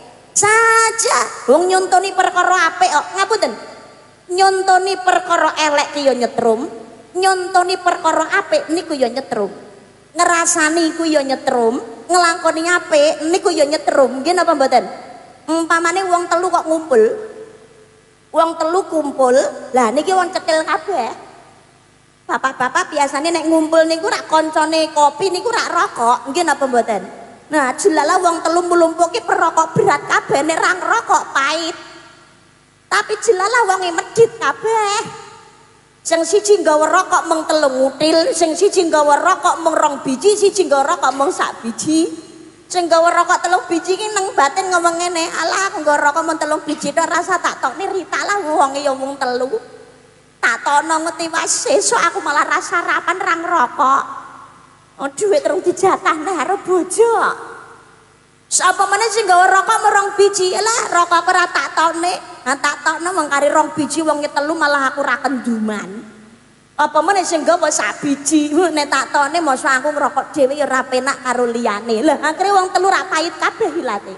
Speaker 1: saja. Wong nyontoni perkara apik kok. Ngapunten. Nyontoni perkara elek ki yo nyetrum, nyontoni perkara apik niku yo nyetrum. Ngerasani iku yo nyetrum, ngelakoni apik niku yo nyetrum. Nggih napa mboten? Umpamane wong telu kok ngumpul. Wong telu kumpul, lah niki wong cetil kabeh. Bapak-bapak biasanya nek ngumpul niku rak koncone kopi niku rak rokok, nggih napa mboten? Nah, jelala wong telu mulumpuki perokok berat kabeh nek ra ngrokok pahit. Tapi jelalah wonge medhit kabeh. Sing siji nggawa rokok mung telu ngutil, sing siji nggawa rokok mung rong biji, siji nggawa rokok mung sak biji. Sing nggawa rokok telu biji ki nang batin ngomong ngene, "Alah aku nggawa rokok mung telu biji tok rasa tak tokne Rita lah wonge ya mung telu." Tak tono ngeti wae sesuk aku malah rasa sarapan ra ngrokok. Oh dhuwit terus dijatahne karo bojo. Sapa meneh sing nggawa rokok merong biji, lah rokok ora tak tokne. Nah tak tokno mung kari rong biji wong telu malah aku ra kenduman. Apa meneh sing nggawa sak biji, nek tak tokne mosok aku ngrokok dhewe ya ora penak karo liyane. Lah akhire wong telu ra pahit kabeh hilate.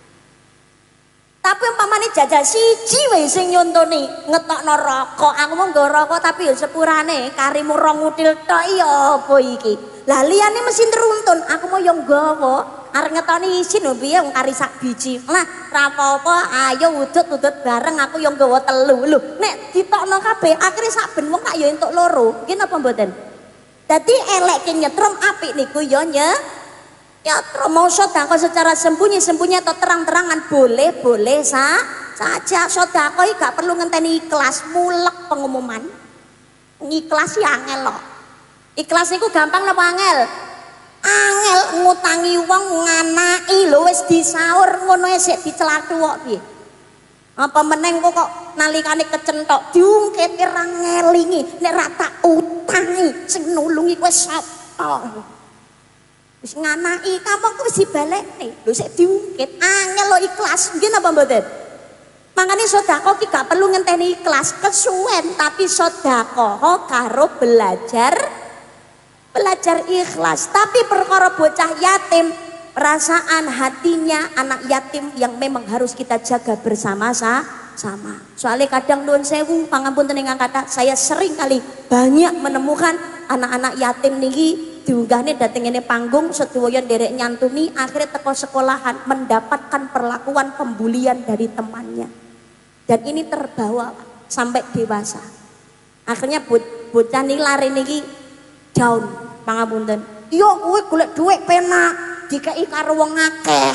Speaker 1: Tapi umpamane jajal siji wae sing nyontoni ngetokno rokok, aku mau nggawa rokok tapi ya sepurane karimu rong util tok ya apa iki. Lah liyane mesti teruntun, aku mau yo nggawa. Arep ngetoni isin lho piye wong kari sak biji. Lah ra apa-apa, ayo udut-udut bareng aku yo nggawa telu. Lho, nek ditokno kabeh akhire saben wong tak yo entuk loro. Nggih napa mboten? Dadi elek ki nyetrum apik niku yo nye ya mau sedekah secara sembunyi-sembunyi atau terang-terangan boleh-boleh sa saja. Sedekah iki gak perlu ngenteni ikhlas mulek pengumuman. Ikhlas ya angel loh. Ikhlas niku gampang napa angel? Angel ngutangi wong nganaki lho wis disaur ngono esuk dicelathuk piye. Apa meneng kok kok nalikane kecentok diungkit ra ngelingi nek ra tak utangi sing nulungi kowe sapa. Wis nganaki kamu wis dibalekne lho sik diungkit angel lo ikhlas nggih napa mboten. Makane sedekah ki gak perlu ngenteni ikhlas kesuwen tapi sedekah karo belajar belajar ikhlas. Tapi perkara bocah yatim, perasaan hatinya anak yatim yang memang harus kita jaga bersama-sama. Soalnya kadang nuwun sewu pangapunten ingkang kathah, saya sering kali banyak menemukan anak-anak yatim niki diunggahne dateng ngene panggung sedaya nderek nyantuni akhirnya teko sekolahan mendapatkan perlakuan pembulian dari temannya dan ini terbawa sampai dewasa akhirnya bocah niki lari niki down pangapunten yo kowe golek dhuwit penak dikai karo wong akeh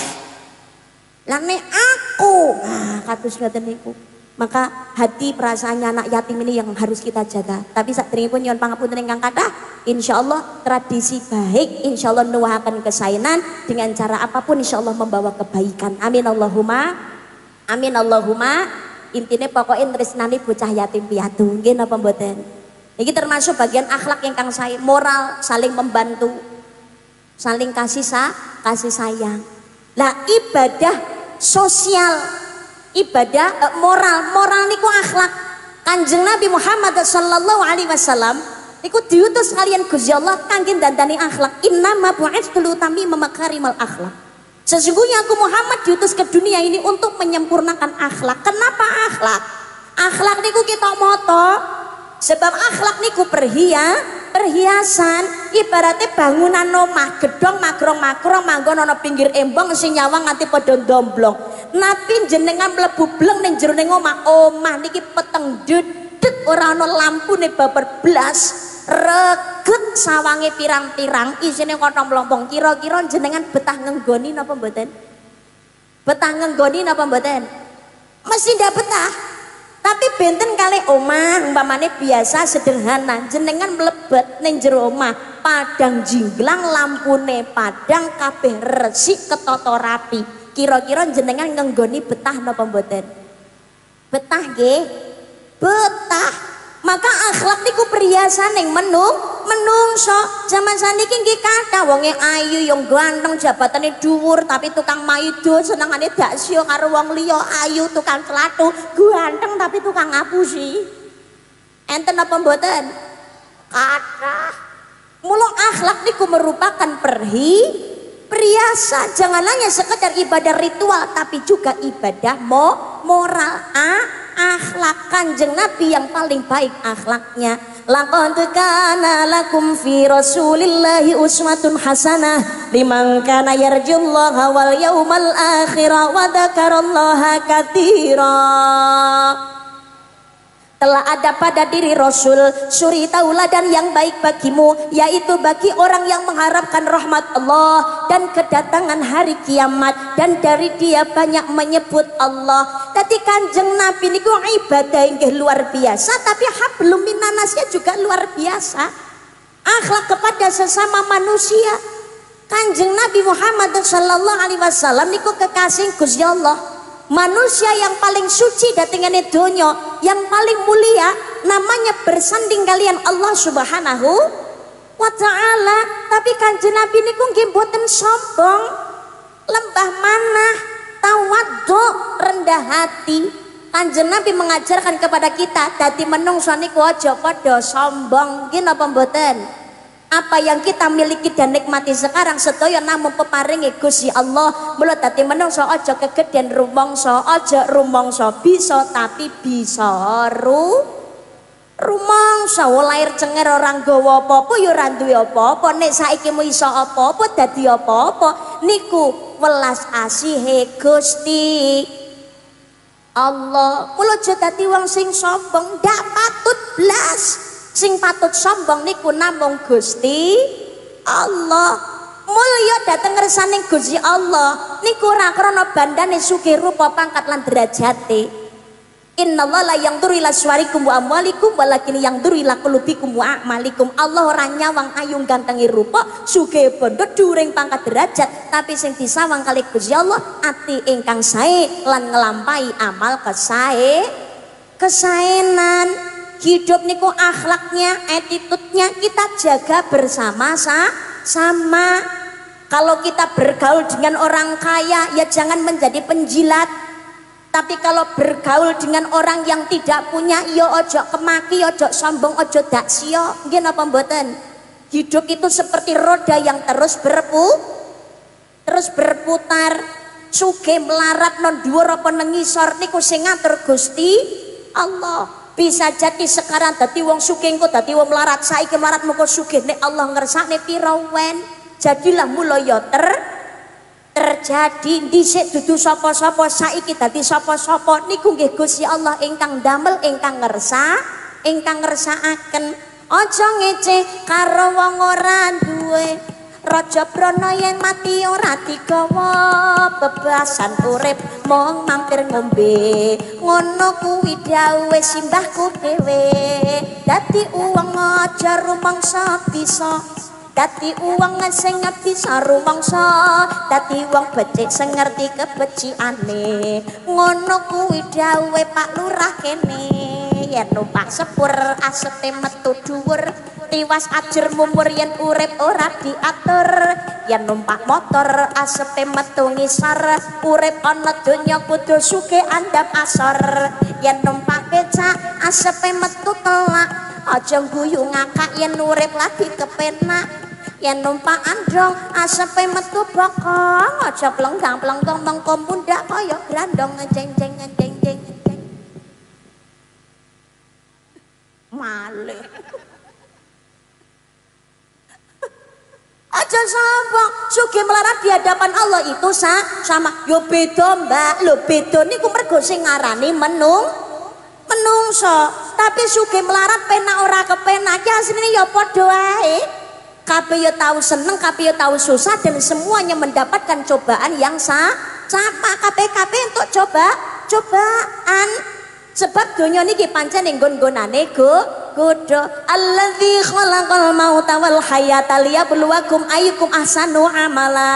Speaker 1: lah nek aku nah kados ngoten niku maka hati perasaannya anak yatim ini yang harus kita jaga tapi sakderengipun nyuwun pangapunten ingkang kathah insyaallah tradisi baik insyaallah nuwuhaken kesaenan dengan cara apapun insyaallah membawa kebaikan amin Allahumma amin Allahumma intine pokoknya tresnani bocah yatim piatu nggih napa mboten iki termasuk bagian akhlak ingkang sae moral saling membantu saling kasih sa kasih sayang lah ibadah sosial ibadah eh, moral moral niku akhlak Kanjeng Nabi Muhammad sallallahu alaihi wasallam niku diutus kalian Gusti Allah kangge dandani akhlak innama bu'itsu tamimma makarimal akhlak sesungguhnya aku Muhammad diutus ke dunia ini untuk menyempurnakan akhlak kenapa akhlak akhlak niku kita moto sebab akhlak niku perhia perhiasan ibaratnya bangunan omah gedong magrong-magrong manggon ana pinggir embong sing nyawang nganti padha ndomblong Nabi jenengan mlebu bleng ning jero ning omah omah niki peteng dedet ora ana lampune babar blas reget sawange pirang-pirang isine kothong mlompong kira-kira jenengan betah ngenggoni napa mboten betah ngenggoni napa mboten mesti ndak betah tapi benten kali omah umpamane biasa sederhana jenengan mlebet ning jero omah padang jinglang lampune padang kabeh resik ketata rapi kira-kira jenengan ngenggoni betah napa mboten betah nggih betah maka akhlak niku perhiasan ning menung menungso zaman saniki nggih kathah wonge ayu yang ganteng jabatane dhuwur tapi tukang maido senengane daksya karo wong liya ayu tukang celatu ganteng tapi tukang ngapusi enten apa mboten kathah mula akhlak niku merupakan perhi perhiasan jangan hanya sekedar ibadah ritual tapi juga ibadah mo moral ah, akhlak Kanjeng Nabi yang paling baik akhlaknya laqad kana lakum fi rasulillahi uswatun hasanah liman kana yarjullaha wal yaumal akhir wa dzakarallaha katsira telah ada pada diri Rasul suri tauladan yang baik bagimu yaitu bagi orang yang mengharapkan rahmat Allah dan kedatangan hari kiamat dan dari dia banyak menyebut Allah tadi Kanjeng Nabi niku ibadah inggih luar biasa tapi hablum minanasnya juga luar biasa akhlak kepada sesama manusia Kanjeng Nabi Muhammad sallallahu alaihi wasallam niku kekasih Gusti Allah manusia yang paling suci datengane donya yang paling mulia namanya bersanding kalian Allah subhanahu wa ta'ala tapi Kanjeng Nabi niku nggih mboten sombong lembah manah tawadhu rendah hati Kanjeng Nabi mengajarkan kepada kita dadi menungso niku aja padha sombong nggih napa mboten apa yang kita miliki dan nikmati sekarang sedaya namung peparingi Gusti Allah mula dadi menungso aja kegedean rumangsa aja rumangsa bisa tapi bisa ru rumangsa lahir cenger orang gawa apa-apa ya ora duwe apa-apa nek saiki mu iso apa-apa dadi apa-apa niku welas asihe Gusti Allah mula aja dadi wong sing sombong ndak patut blas sing patut sombong niku namung Gusti Allah mulya dateng ngersane Gusti Allah niku ora krana bandane sugih rupa pangkat lan derajate innallaha la yanzuru ila suwarikum wa amwalikum walakin yanzuru ila qulubikum wa a'malikum Allah ora nyawang ayung gantengi rupa sugih bondo dhuwuring pangkat derajat tapi sing disawang kali Gusti Allah ati ingkang sae lan nglampahi amal kesae kesaenan hidup niku akhlaknya, attitude-nya kita jaga bersama-sama. Kalau kita bergaul dengan orang kaya ya jangan menjadi penjilat. Tapi kalau bergaul dengan orang yang tidak punya ya ojo kemaki, ojo sombong, ojo daksya. Nggih napa mboten? Hidup itu seperti roda yang terus berpu terus berputar. Sugih melarat non dhuwur apa nang ngisor niku sing ngatur Gusti Allah. Bisa jadi sekarang dadi wong sugih engko dadi wong melarat, saiki melarat mengko sugih nek Allah ngersakne pira wen. Jadilah mulaya ter terjadi dhisik dudu sapa-sapa, saiki dadi sapa-sapa niku nggih Gusti Allah ingkang damel, ingkang ngersa, ingkang ngersakaken. Aja ngece karo wong ora duwe. Raja Brana yen mati ora digawa, bebasan urip mong mampir ngombe. Ngono kuwi dawuhe simbahku dhewe. Dadi uwang aja rumangsa bisa, dadi uwang sing bisa rumangsa, dadi wong becik sing ngerti kebeciane. Ngono kuwi dawuhe Pak Lurah kene. Yen numpak sepur asete metu dhuwur, tiwas ajur mumur yen urip ora diatur. Yen numpak motor asepe metu ngisor, urip ana donya kudu sugih andap asor. Yen numpak becak asepe metu telak, aja guyu ngakak yen urip lagi kepenak. Yen numpak androng asepe metu bokong, aja plenggang-plengkong mengko mundak kaya grandong ngejeng-jeng ngejeng-jeng ngejeng. Malih. Aja sombong, sugih melarat di hadapan Allah itu sa, sama yo beda mbak, lo beda niku mergo sing ngarani menung menungso, tapi sugih melarat penak ora kepenak ya asline ya padha wae. Kabeh yo tahu seneng, kabeh yo tahu susah, dan semuanya mendapatkan cobaan yang sa, sama kabeh-kabeh untuk coba cobaan. Sebab donya niki pancen nggon-ngonane go godho. Allazi khalaqal mauta wal hayata liyabluwakum ayyukum ahsanu amala.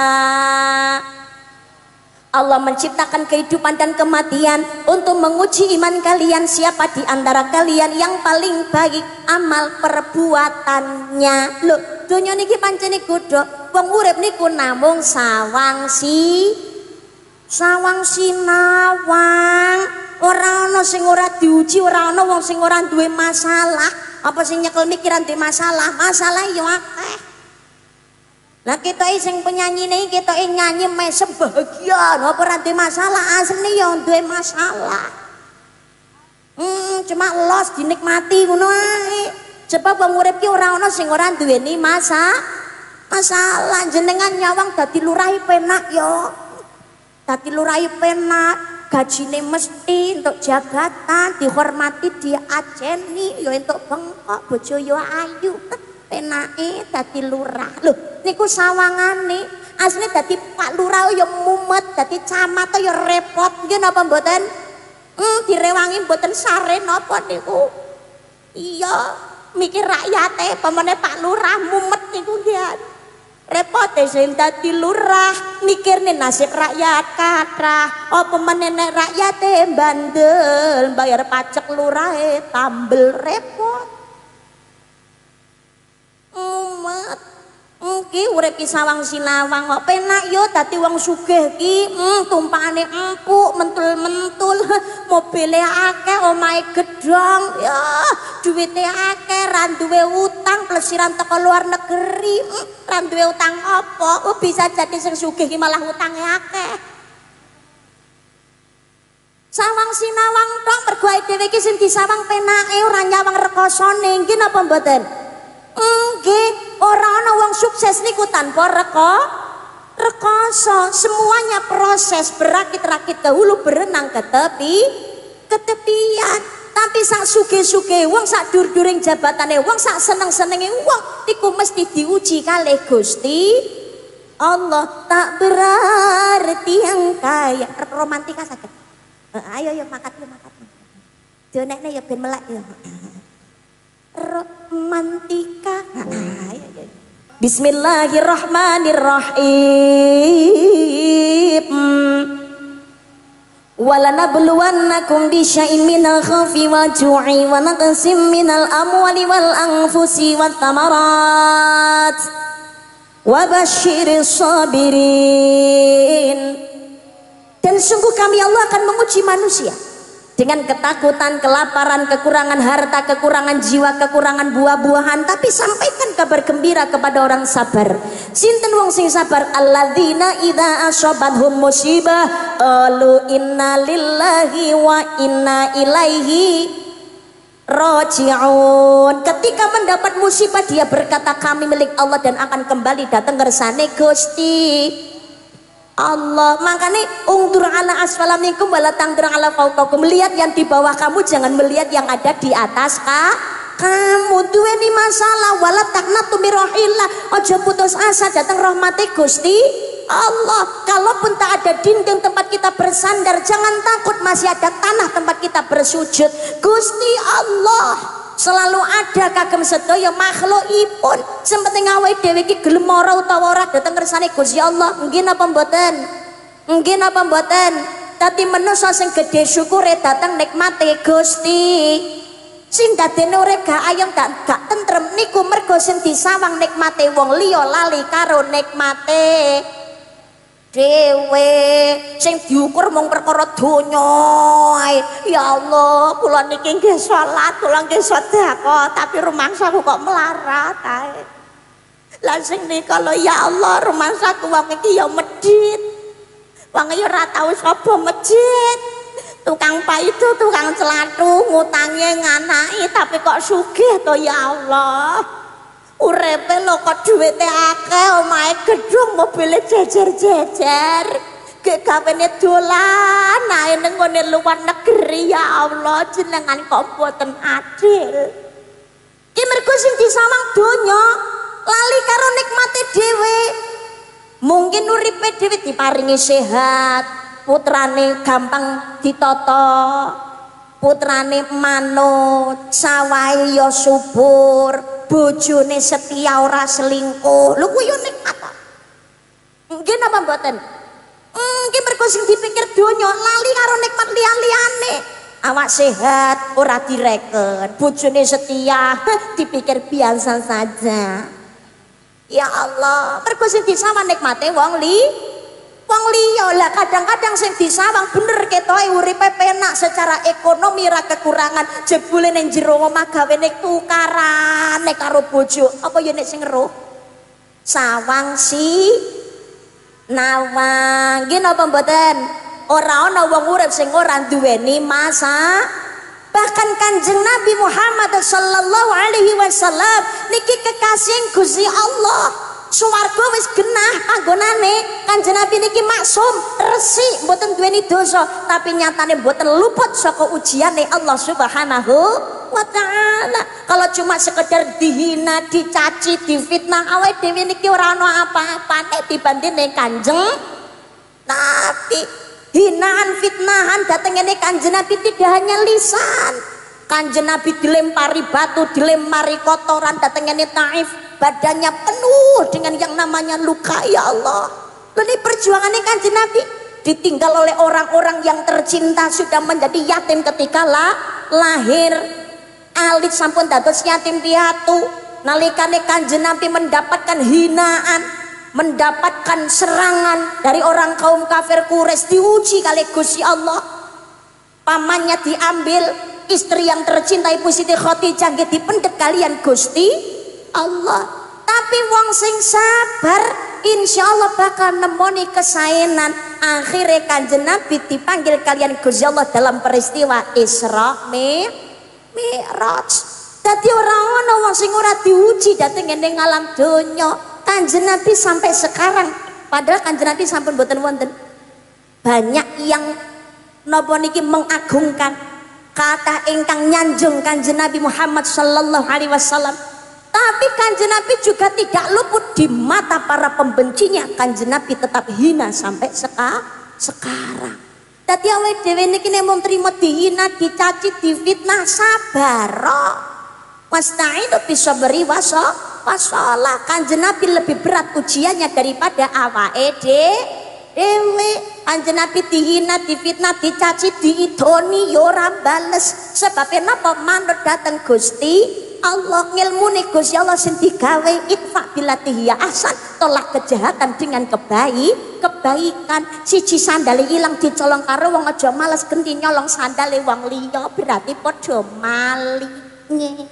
Speaker 1: Allah menciptakan kehidupan dan kematian untuk menguji iman kalian, siapa di antara kalian yang paling baik amal perbuatannya. Loh, donya niki pancen godho. Wong urip niku namung sawang si sawang sinawang. Ora ana sing ora diuji, ora ana wong sing ora duwe masalah. Apa sing nyekel mikiran di masalah? Masalah yo akeh. Lah ketoke sing penyanyine iki ketoke nyanyi meh sebahagian, apa ora duwe masalah, asline yo duwe masalah. Hmm, cuma los dinikmati ngono ae. Sebab wong urip ki ora ana sing ora duweni masa masalah. Jenengan nyawang dadi lurah penak yo. Dadi lurah penak. Gajine mesti untuk jabatan, dihormati, diajeni, yo entuk bengkok, bojo yo ayu, penake dadi lurah. Lho, niku sawangane, asline dadi Pak Lurah yo mumet, dadi camat yo repot, nggih napa mboten? Hmm, direwangi mboten sare napa niku? Iya, mikir rakyate, pemene Pak Lurah mumet niku nggih. Repote sing dadi lurah mikirne nasib rakyat kathah, apa meneh nek rakyate bandel bayar pajak lurahe tambel repot. Umat iki urip ki sawang sinawang kok penak yo dadi wong sugih ki, mm, tumpakane empuk mentul-mentul, mobile akeh, omahe gedhong, ya duwite akeh, ra duwe utang, plesiran teko luar negeri, mm, ra duwe utang apa? Oh, bisa jadi sing sugih ki malah utange akeh. Sawang sinawang tok mergo dhewe iki sing disawang penake ora nyawang rekosane, nggih napa mboten? Nggih, ora ana wong sukses niku tanpa reko rekoso. Semuanya proses, berakit-rakit ke hulu, berenang ke tepi ke tepian. Tapi sak sugih-sugih wong, sak dur-during jabatane wong, sak seneng-senenge wong niku mesti diuji kalih Gusti Allah. Tak berarti yang kaya romantika saged. Ayo yo makat yo makat. Donekne yo ben melek yo. Romantika. Bismillahirrahmanirrahim. Walanabluwannakum bisyai'in minal khawfi wal ju'i wa naqsim minal amwali wal anfusi wat thamarat wa basyiris sabirin. Dan sungguh kami Allah akan menguji manusia dengan ketakutan, kelaparan, kekurangan harta, kekurangan jiwa, kekurangan buah-buahan. Tapi sampaikan kabar gembira kepada orang sabar. Sinten wong sing sabar? Alladzina idza asabathum musibah qalu inna lillahi wa inna ilaihi Roji'un. Ketika mendapat musibah dia berkata kami milik Allah dan akan kembali datang ngersane Gusti Allah. Makanya ungdur ala asfala minkum wala tangdur ala fauqakum. Melihat yang di bawah kamu, jangan melihat yang ada di atas kak. Kamu duweni masalah wala taqnatu min rahillah. Ojo putus asa datang rahmati Gusti Allah. Kalaupun tak ada dinding tempat kita bersandar, jangan takut, masih ada tanah tempat kita bersujud. Gusti Allah selalu ada kagem sedaya makhlukipun. Sempenting awake dhewe iki gelem ora utawa ora dateng kersane Gusti Allah. Nggih napa mboten? Nggih napa mboten? Dadi manusa sing gedhe syukure dateng nikmate Gusti. Sing dadene urip gak ayem gak gak tentrem niku mergo sing disawang nikmate wong liya lali karo nikmate dewe. Sing diukur mung perkara donya ae. Ya Allah, kula niki nggih salat, kula nggih sedekah, tapi rumangsaku kok melarat ae. Lah sing nika lho, ya Allah, rumangsaku wong iki ya medhit. Wong ya ora tau sapa masjid. Tukang paitu, tukang celatu, ngutange nganaki tapi kok sugih to ya Allah. Urepe lho kok duwite akeh, omahe gedung, mobile jejer-jejer. Gek gawene dolan ae ning ngene luar negeri ya Allah, jenengan kok mboten adil. Ki mergo sing disawang donya lali karo nikmate dhewe. Mungkin uripe dhewe diparingi sehat, putrane gampang ditata, putrane manut, sawahe ya subur, bojone setia ora selingkuh. Lho kuwi yo nikmat. Nggih napa mboten? Nggih mergo sing dipikir donya lali karo nikmat liya-liyane. Awak sehat ora direken, bojone setia dipikir biasa saja. Ya Allah, mergo sing disawang nikmate wong li wong liya. Lah kadang-kadang sing disawang bener ketoke uripe penak secara ekonomi ra kekurangan, jebule ning jero omah gawene tukarane karo bojo. Apa ya nek sing ngeruh? Sawang si nawang. Nggih napa mboten? Ora ana wong urip sing ora duweni masa. Bahkan Kanjeng Nabi Muhammad sallallahu alaihi wasallam niki kekasih Gusti Allah. Suwarga wis genah panggonane. Kanjeng Nabi niki maksum, resik, mboten duweni dosa, tapi nyatane mboten luput saka ujiane Allah Subhanahu wa taala. Kalau cuma sekedar dihina, dicaci, difitnah, awake dhewe niki ora ana apa-apane dibanding Kanjeng Nabi. Hinaan, fitnahan dateng ngene Kanjeng Nabi tidak hanya lisan. Kanjeng Nabi dilempari batu, dilempari kotoran dateng ngene Taif, badannya penuh dengan yang namanya luka. Ya Allah, ini perjuangannya Kanjeng Nabi ditinggal oleh orang-orang yang tercinta, sudah menjadi yatim ketika lah, lahir. Alit sampun dados yatim piatu. Nalikane Kanjeng Nabi mendapatkan hinaan, mendapatkan serangan dari orang kaum kafir Quraisy, diuji kali Gusti Allah. Pamannya diambil, istri yang tercinta Ibu Siti Khadijah nggih dipendet kalian Gusti Allah. Tapi wong sing sabar insya Allah bakal nemoni kesaenan. Akhirnya Kanjeng Nabi dipanggil kalian Gusti Allah dalam peristiwa Isra Mi'raj. Dadi ora ana wong sing ora diuji dateng ngene ngalam donya. Kanjeng Nabi sampai sekarang, padahal Kanjeng Nabi sampun boten wonten, banyak yang napa niki mengagungkan, kata ingkang nyanjung Kanjeng Nabi Muhammad sallallahu alaihi wasallam. Tapi Kanjeng Nabi juga tidak luput di mata para pembencinya. Kanjeng Nabi tetap hina sampai seka, sekarang. Dadi awake dhewe niki nek mun trimo dihina, dicaci, difitnah, sabar. Wasta'inu bisabri wasa wasalah. Kanjeng Nabi lebih berat ujiannya daripada awake dhewe. Kanjeng Nabi dihina, difitnah, dicaci, diidoni ya ora bales. Sebab napa? Manut dateng Gusti Allah. Ngilmune Gusti Allah sing digawe itfa bilatihi ahsan, tolak kejahatan dengan kebaik kebaikan. Siji sandale ilang dicolong karo wong, aja males genti nyolong sandale wong liya, berarti padha malinge.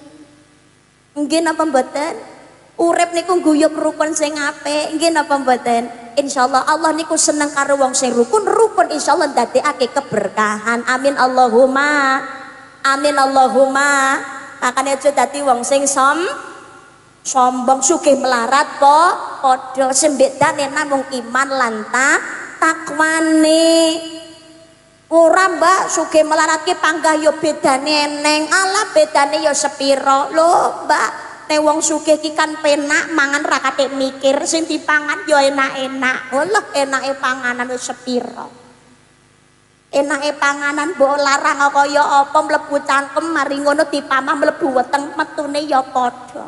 Speaker 1: Nggih napa mboten? Urip niku guyub rukun sing apik. Nggih napa mboten? Insyaallah Allah niku seneng karo wong sing rukun. Rukun insyaallah ndadekake keberkahan. Amin Allahumma Amin Allahumma. Makanya aja dadi wong sing som sombong sugih melarat po padha sembedane namung iman lan takwane. Ora Mbak, sugih melarat ki panggah yo bedane eneng, ala bedane yo sepiro lho Mbak. Nek wong sugih ki kan penak mangan ra katik mikir, sing dipangan yo enak-enak. Olah enake panganan wis sepiro. Enake panganan mbok larang kaya apa mlebu cangkem mari ngono dipamah mlebu weteng metune ya padha.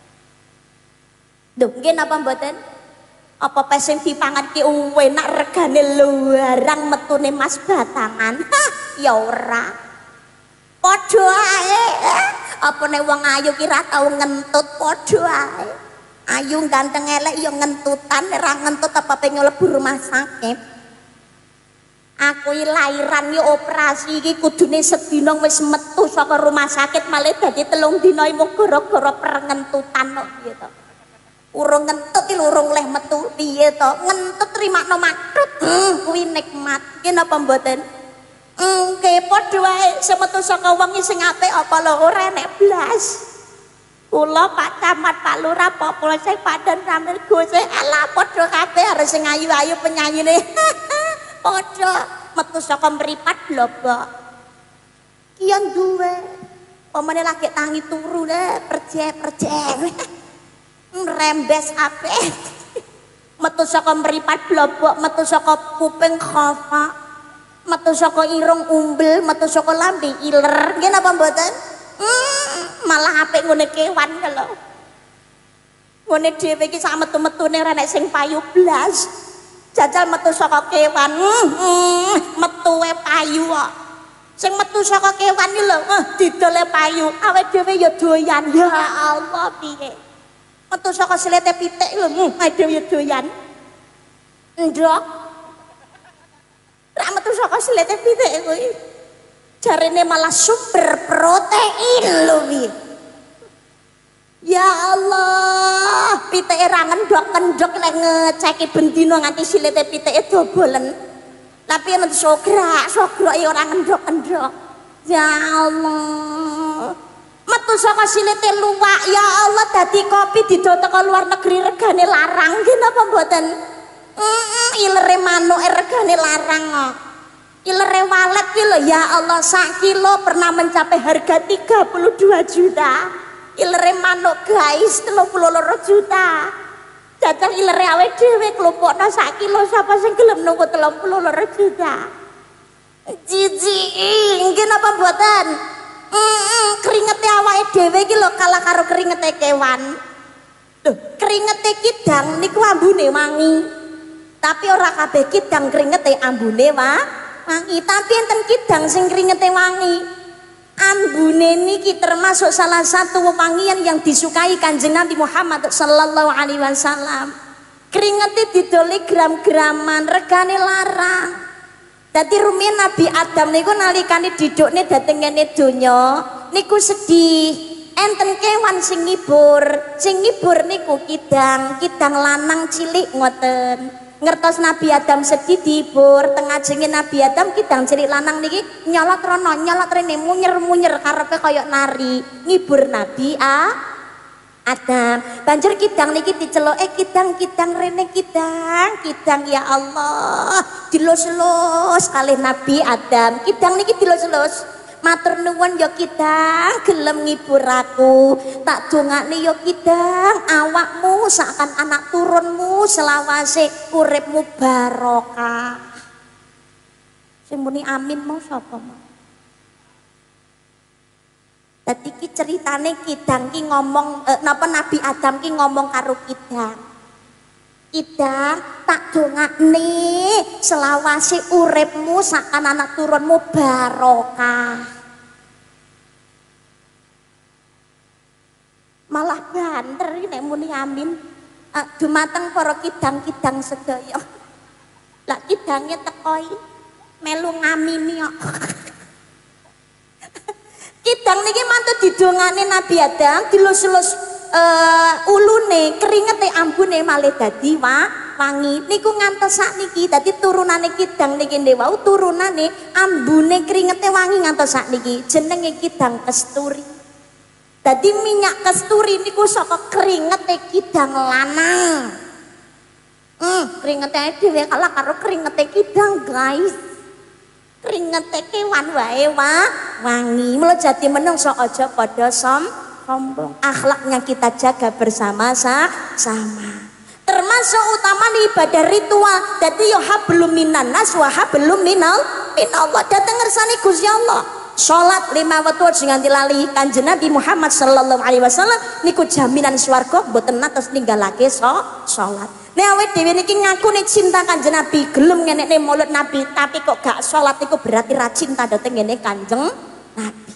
Speaker 1: Lho nggih napa mboten? Apa pesing dipangan ki enak regane luarang metune Mas batangan. Hah, ya ora. Padha ae. Apa nek wong ayu ki ra tau ngentut padha ae. Ayu ganteng elek ya ngentutan, nek ra ngentut apa pengen mlebu rumah sakit. Aku lairan yo operasi iki kudune sedina wis metu saka rumah sakit malah dadi telung dina mung gara-gara perengentutan kok piye to. Urung ngentut iki urung leh metu piye to. Ngentut rimakno matut. Hmm, kuwi nikmat. Ki napa mboten? Nggih padha wae semetu saka wong sing apik apa lho ora enek blas. Kula Pak Camat Pak Lurah Pak Polsek Pak Dan Ramil Guse ala padha kabeh arep sing ayu-ayu penyanyine. Padha metu saka mripat blobok. Kian duwe. Pemene lagi tangi turu le perje-perje. Rembes apik. Metu saka mripat blobok, metu saka kuping khafa. Metu saka irung umbel, metu saka lambe iler. Nggih napa mboten? Hmm, malah apik ngene kewan lho. Ngene dhewe iki sak metu-metune ora nek sing payu blas. Jajal metu saka kewan, hmm, hmm, metuwe payu kok. Sing metu saka kewan iki lho, eh didole payu, awake dhewe ya doyan. Ya Allah piye. Metu saka slete pitik lho, hmm, awake dhewe ya doyan. Ndok. Ra metu saka slete pitik kuwi. Jarine malah sumber protein lho piye. Ya Allah, pitike ra ngendhok-endhok lek ngeceki bendina nganti silite pitike dobolen. Tapi yen sograk, sograk ya ora ngendhok-endhok. Ya Allah. Metu saka silite luwak, ya Allah dadi kopi didol teko luar negeri regane larang. Nggih napa mboten? Heeh, ilere manuk regane larang kok. Ilere walet ki lho ya Allah sak kilo pernah mencapai harga tiga puluh dua juta. Ilere manuk guys telung puluh loro juta. Jajal ilere awake dhewe klompokno sak kilo sapa sing gelem nunggu telung puluh loro juta. Jiji, nggih napa mboten? Heeh, keringete awake dhewe iki lho kalah karo keringete kewan. Lho, keringete kidang niku ambune wangi. Tapi ora kabeh kidang keringete ambune wa wangi, tapi enten kidang sing keringete wangi. Ambune niki termasuk salah satu wewangian yang disukai Kanjeng Nabi Muhammad sallallahu alaihi wasallam. Keringete didoli gram-graman, regane larang. Dadi rumiyin Nabi Adam niku nalikane didukne dhateng ngene donya niku sedih. Enten kewan sing ngibur, sing ngibur niku kidang, kidang lanang cilik ngoten. Ngertos Nabi Adam sedih dihibur, tengah jengin Nabi Adam kidang cilik lanang niki nyolot rono nyolot rene munyer-munyer karepe kaya nari ngibur Nabi A Adam. Banjur kidang niki diceluk eh kidang kidang rene kidang kidang ya Allah dilus-lus kalih Nabi Adam. Kidang niki dilus-lus matur nuwun ya kidang gelem ngibur aku, tak dongakne ya kidang awakmu sakan anak turunmu selawase uripmu barokah. Sing muni amin mau sapa mau? Dadi iki ceritane kidang ki ngomong eh, napa Nabi Adam ki ngomong karo kidang. Kidang tak dongakne selawase uripmu sakan anak turunmu barokah. Malah banter nek muni amin. Uh, dumateng para kidang-kidang sedaya. Lah kidange tekoi melu ngamini kok. Kidang niki mantut didongane Nabi Adam dilus-lus uh, ulune keringete ambune malih dadi wa wangi niku ngantos sakniki. Dadi turunane kidang niki wau turunane ambune kringete wangi ngantos sakniki. Jenenge kidang kesturi. Dadi minyak kesturi niku saka kringete kidang lanang. Hmm, kringete dhewe kalah karo kringete kidang, guys. Kringete kewan wae wa wangi. Mula jati menungso aja padha sombong. Akhlaknya kita jaga bersama-sama. Termasuk utama ibadah ritual. Dadi yo hablum minan nas wa hablum minal minallah. Dateng ngersani Gusti Allah. Salat lima waktu aja nganti lali. Kanjeng Nabi Muhammad sallallahu alaihi wasallam niku jaminan swarga mboten nates ninggalake salat. Nek awake dhewe niki ngaku nek cinta Kanjeng Nabi, gelem ngenekne maulid Nabi, tapi kok gak salat iku berarti ra cinta dhateng ngene Kanjeng Nabi.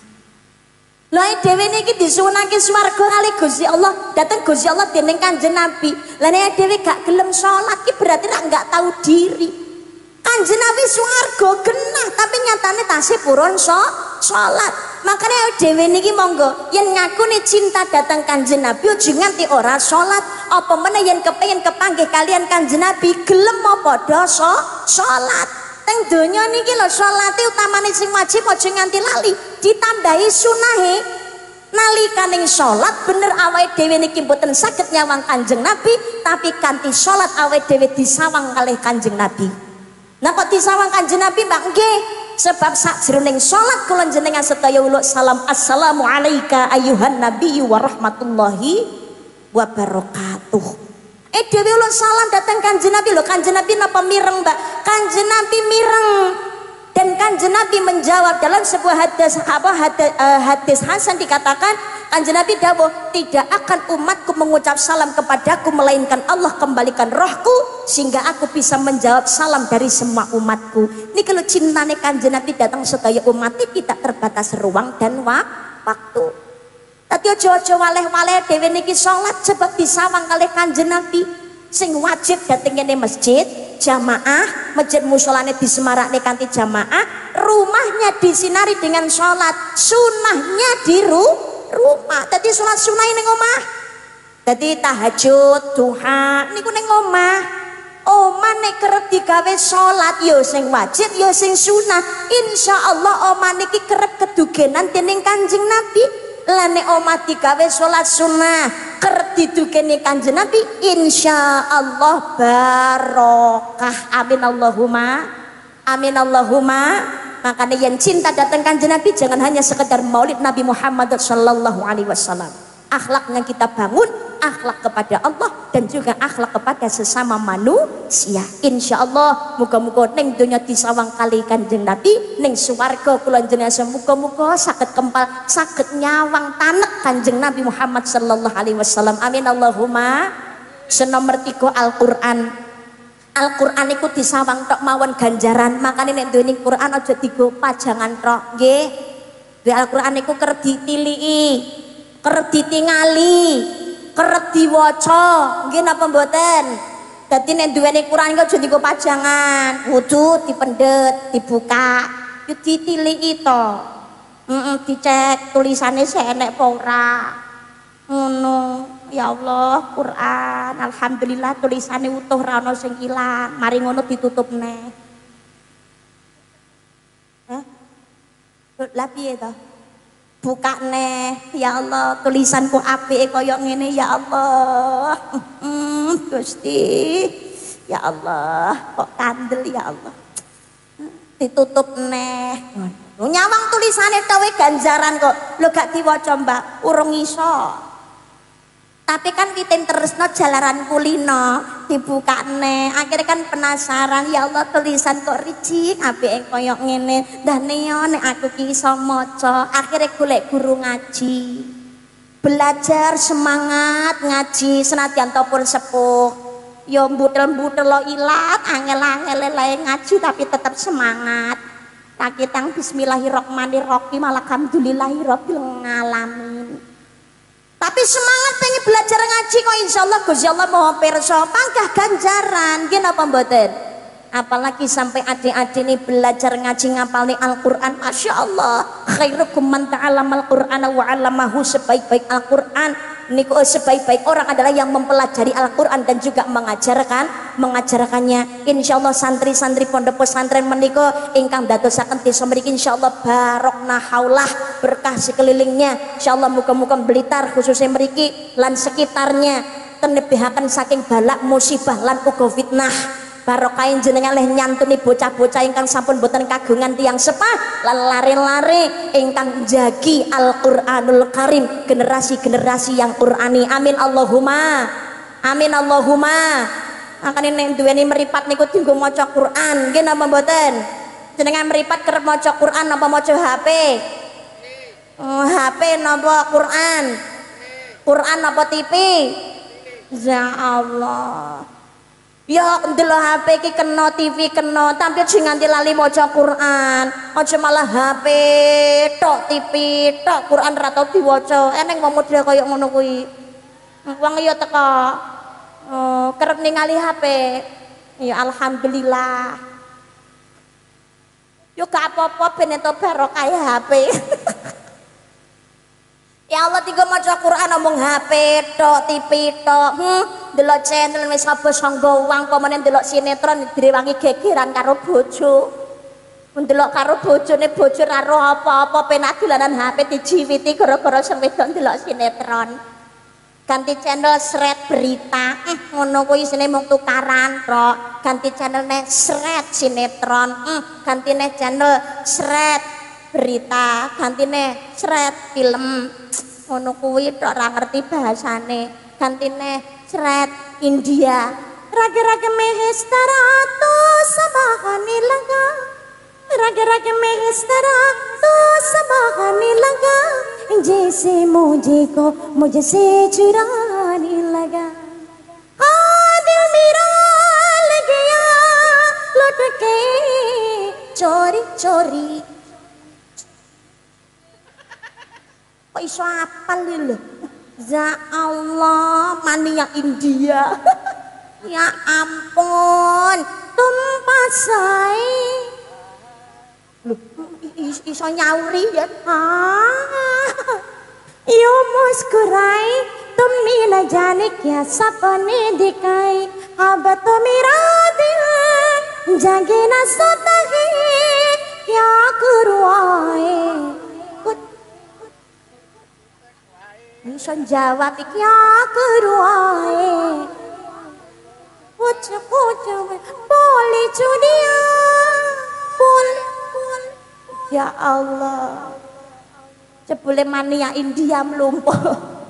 Speaker 1: Lha dhewe niki disuwunake swarga kali Gusti Allah, dhateng Gusti Allah dening Kanjeng Nabi. Lah nek dhewe gak gelem salat iki berarti ra gak tahu diri. Kanjeng Nabi swarga genah tapi nyatane tasih purun so salat. Makanya dhewe niki monggo yen ngakune cinta datang Kanjeng Nabi aja nganti ora salat. Apa meneh yen kepengin kepanggih kalian Kanjeng Nabi gelem apa padha so salat. Teng donya niki lho salate utamane sing wajib aja nganti lali. Ditambahi sunahe nalikaning salat bener awake dhewe niki mboten saged nyawang Kanjeng Nabi, tapi kanthi salat awake dhewe disawang kalih Kanjeng Nabi. Nah kok disawang Kanjeng Nabi Mbak? Nggih, sebab sakjroning salat kula jenengan sedaya uluk salam assalamu alayka ayyuhan nabiyyu wa rahmatullahi wa barakatuh. Eh dhewe uluk salam datang Kanjeng Nabi lho. Kanjeng Nabi napa mireng Mbak? Kanjeng Nabi mireng. Dan Kanjeng Nabi menjawab dalam sebuah hadis apa hadis, uh, hadis hasan dikatakan Kanjeng Nabi dawuh, tidak akan umatku mengucap salam kepadaku melainkan Allah kembalikan rohku sehingga aku bisa menjawab salam dari semua umatku. Ini kalau cintane Kanjeng Nabi datang sedaya umat tidak terbatas ruang dan waktu. Tapi ojo-ojo waleh-waleh dhewe niki salat sebab disawang kalih Kanjeng Nabi. Sing wajib dateng ngene masjid jamaah, masjid musolane disemarakne kanthi jamaah, rumahnya disinari dengan sholat, sunahnya di ru rumah. Tadi sholat sunah ning omah. Tadi tahajud, duha niku ning omah. Omah nek kerep digawe sholat yo sing wajib yo sing sunah. Insyaallah omah niki kerep kedugenan dening Kanjeng Nabi. Lah nek omah digawe sholat sunnah kerep didugeni Kanjeng Nabi, insyaallah barokah. Amin Allahumma amin Allahumma. Makanya yang cinta datang Kanjeng Nabi jangan hanya sekedar maulid Nabi Muhammad sallallahu alaihi wasallam. Akhlaknya kita bangun, akhlak kepada Allah dan juga akhlak kepada sesama manusia. Insya Allah muga-muga ning donya disawang kali Kanjeng Nabi, ning swarga kula jenengan muga-muga saged kempal saged nyawang tanek Kanjeng Nabi Muhammad sallallahu alaihi wasallam. Amin Allahumma. Senomor tiga Al-Qur'an. Al-Qur'an iku disawang tok mawon ganjaran. Makane nek duwe Qur'an aja digo pajangan tok nggih. Di Al-Qur'an iku kerep ditiliki, kerep ditingali, kerep diwaca, nggih napa mboten? Dadi nek duweni Quran iku aja dienggo pajangan, kudu dipendet, dibuka, yo ditiliki to. Heeh, dicek tulisane sik enek apa ora. Ngono. Ya Allah, Quran, alhamdulillah tulisane utuh ora ana sing ilang. Mari ngono ditutup neh. Hah? Lah piye to? Buka neh, ya Allah tulisanku apik kaya ngene ya Allah. Hmm, Gusti ya Allah kok kandel ya Allah. Ditutup neh. Nyawang tulisane tawe ganjaran kok. Lho gak diwaca Mbak, urung iso. Tapi kan kita terusno jalaran kulino dibuka nih, akhirnya kan penasaran ya Allah tulisan kok ricik apik koyok ngene. Dah neo nek aku ki iso maca, akhirnya golek guru ngaji. Belajar semangat ngaji senadyan pun sepuh. Yo mbutel-mbutel lo ilat, angel-angel lae ngaji tapi tetap semangat. Takitang bismillahirrahmanirrahim alhamdulillahirabbil alamin. Tapi semangat pengen belajar ngaji kok insyaallah Gusti Allah mau pirsa pangkah ganjaran nggih napa mboten. Apalagi sampai adik-adik ini belajar ngaji ngapalni Al-Qur'an, Masya Allah. Khairukum man ta'allamal Qur'ana wa 'allamahu, sebaik-baik Al-Qur'an niku sebaik-baik orang adalah yang mempelajari Al-Qur'an dan juga mengajarkan mengajarkannya. Insyaallah santri-santri pondok pesantren menika ingkang dadosaken desa mriki insyaallah barokah haulah berkah sekelilingnya. Insyaallah muga-muga Blitar khususnya mriki lan sekitarnya tenebihaken saking balak musibah lan uga fitnah. Barokain jenengan leh nyantuni bocah-bocah ingkang sampun boten kagungan tiang sepah lan lare-lare ingkang jagi Al-Qur'anul Karim, generasi-generasi yang Qur'ani. Amin Allahumma amin Allahumma. Makane nek duweni meripat niku dienggo maca Qur'an nggih napa mboten? Jenengan meripat kerep maca Qur'an napa maca H P? Oh, H P napa Qur'an? Qur'an napa T V? Ya Allah. Ya ndelok H P ki kena, T V kena, tapi aja nganti lali maca Quran. Aja malah H P tok, T V tok, Quran ra tau diwaca. Eneng wong model kaya ngono kuwi. Wong ya teko oh, kerep ningali H P. Ya alhamdulillah. Yo gak apa-apa ben entuk barokah H P. Ya Allah tiga maca Quran ngomong H P tok, T V tok. Hmm, delok channel wis apa sanggo uang pamane delok sinetron direwangi gegeran karo bojo. Mendelok karo bojone bojo ra roh apa-apa penak dolanan H P dijiwiti gara-gara sing wedok delok sinetron. Ganti channel sret berita. Eh ngono kuwi isine mung tukaran tok. Ganti channel nek sret sinetron. Hmm, gantine channel sret berita, gantine sret film. Ngono kuwi tok ora ngerti bahasane. Gantine sret India. Rage-rage mehestara to sabahani laga. Rage-rage mehestara to sabahani laga. जैसे मुझे को मुझसे चुराने लगा हाँ दिल मेरा लग गया लौट के चोरी चोरी kok iso apal lho ya Allah mania India ya ampun tumpah saya lho iso nyauri ya यो मुस्कुराए तुमने न जाने क्या सपने दिखाए अब तो मेरा दिल जागे न सोता है क्या करूँ आए bisa jawab क्या करूँ आए कुछ कुछ बोले चुनिया बोल ya Allah jebule mania India mlumpuh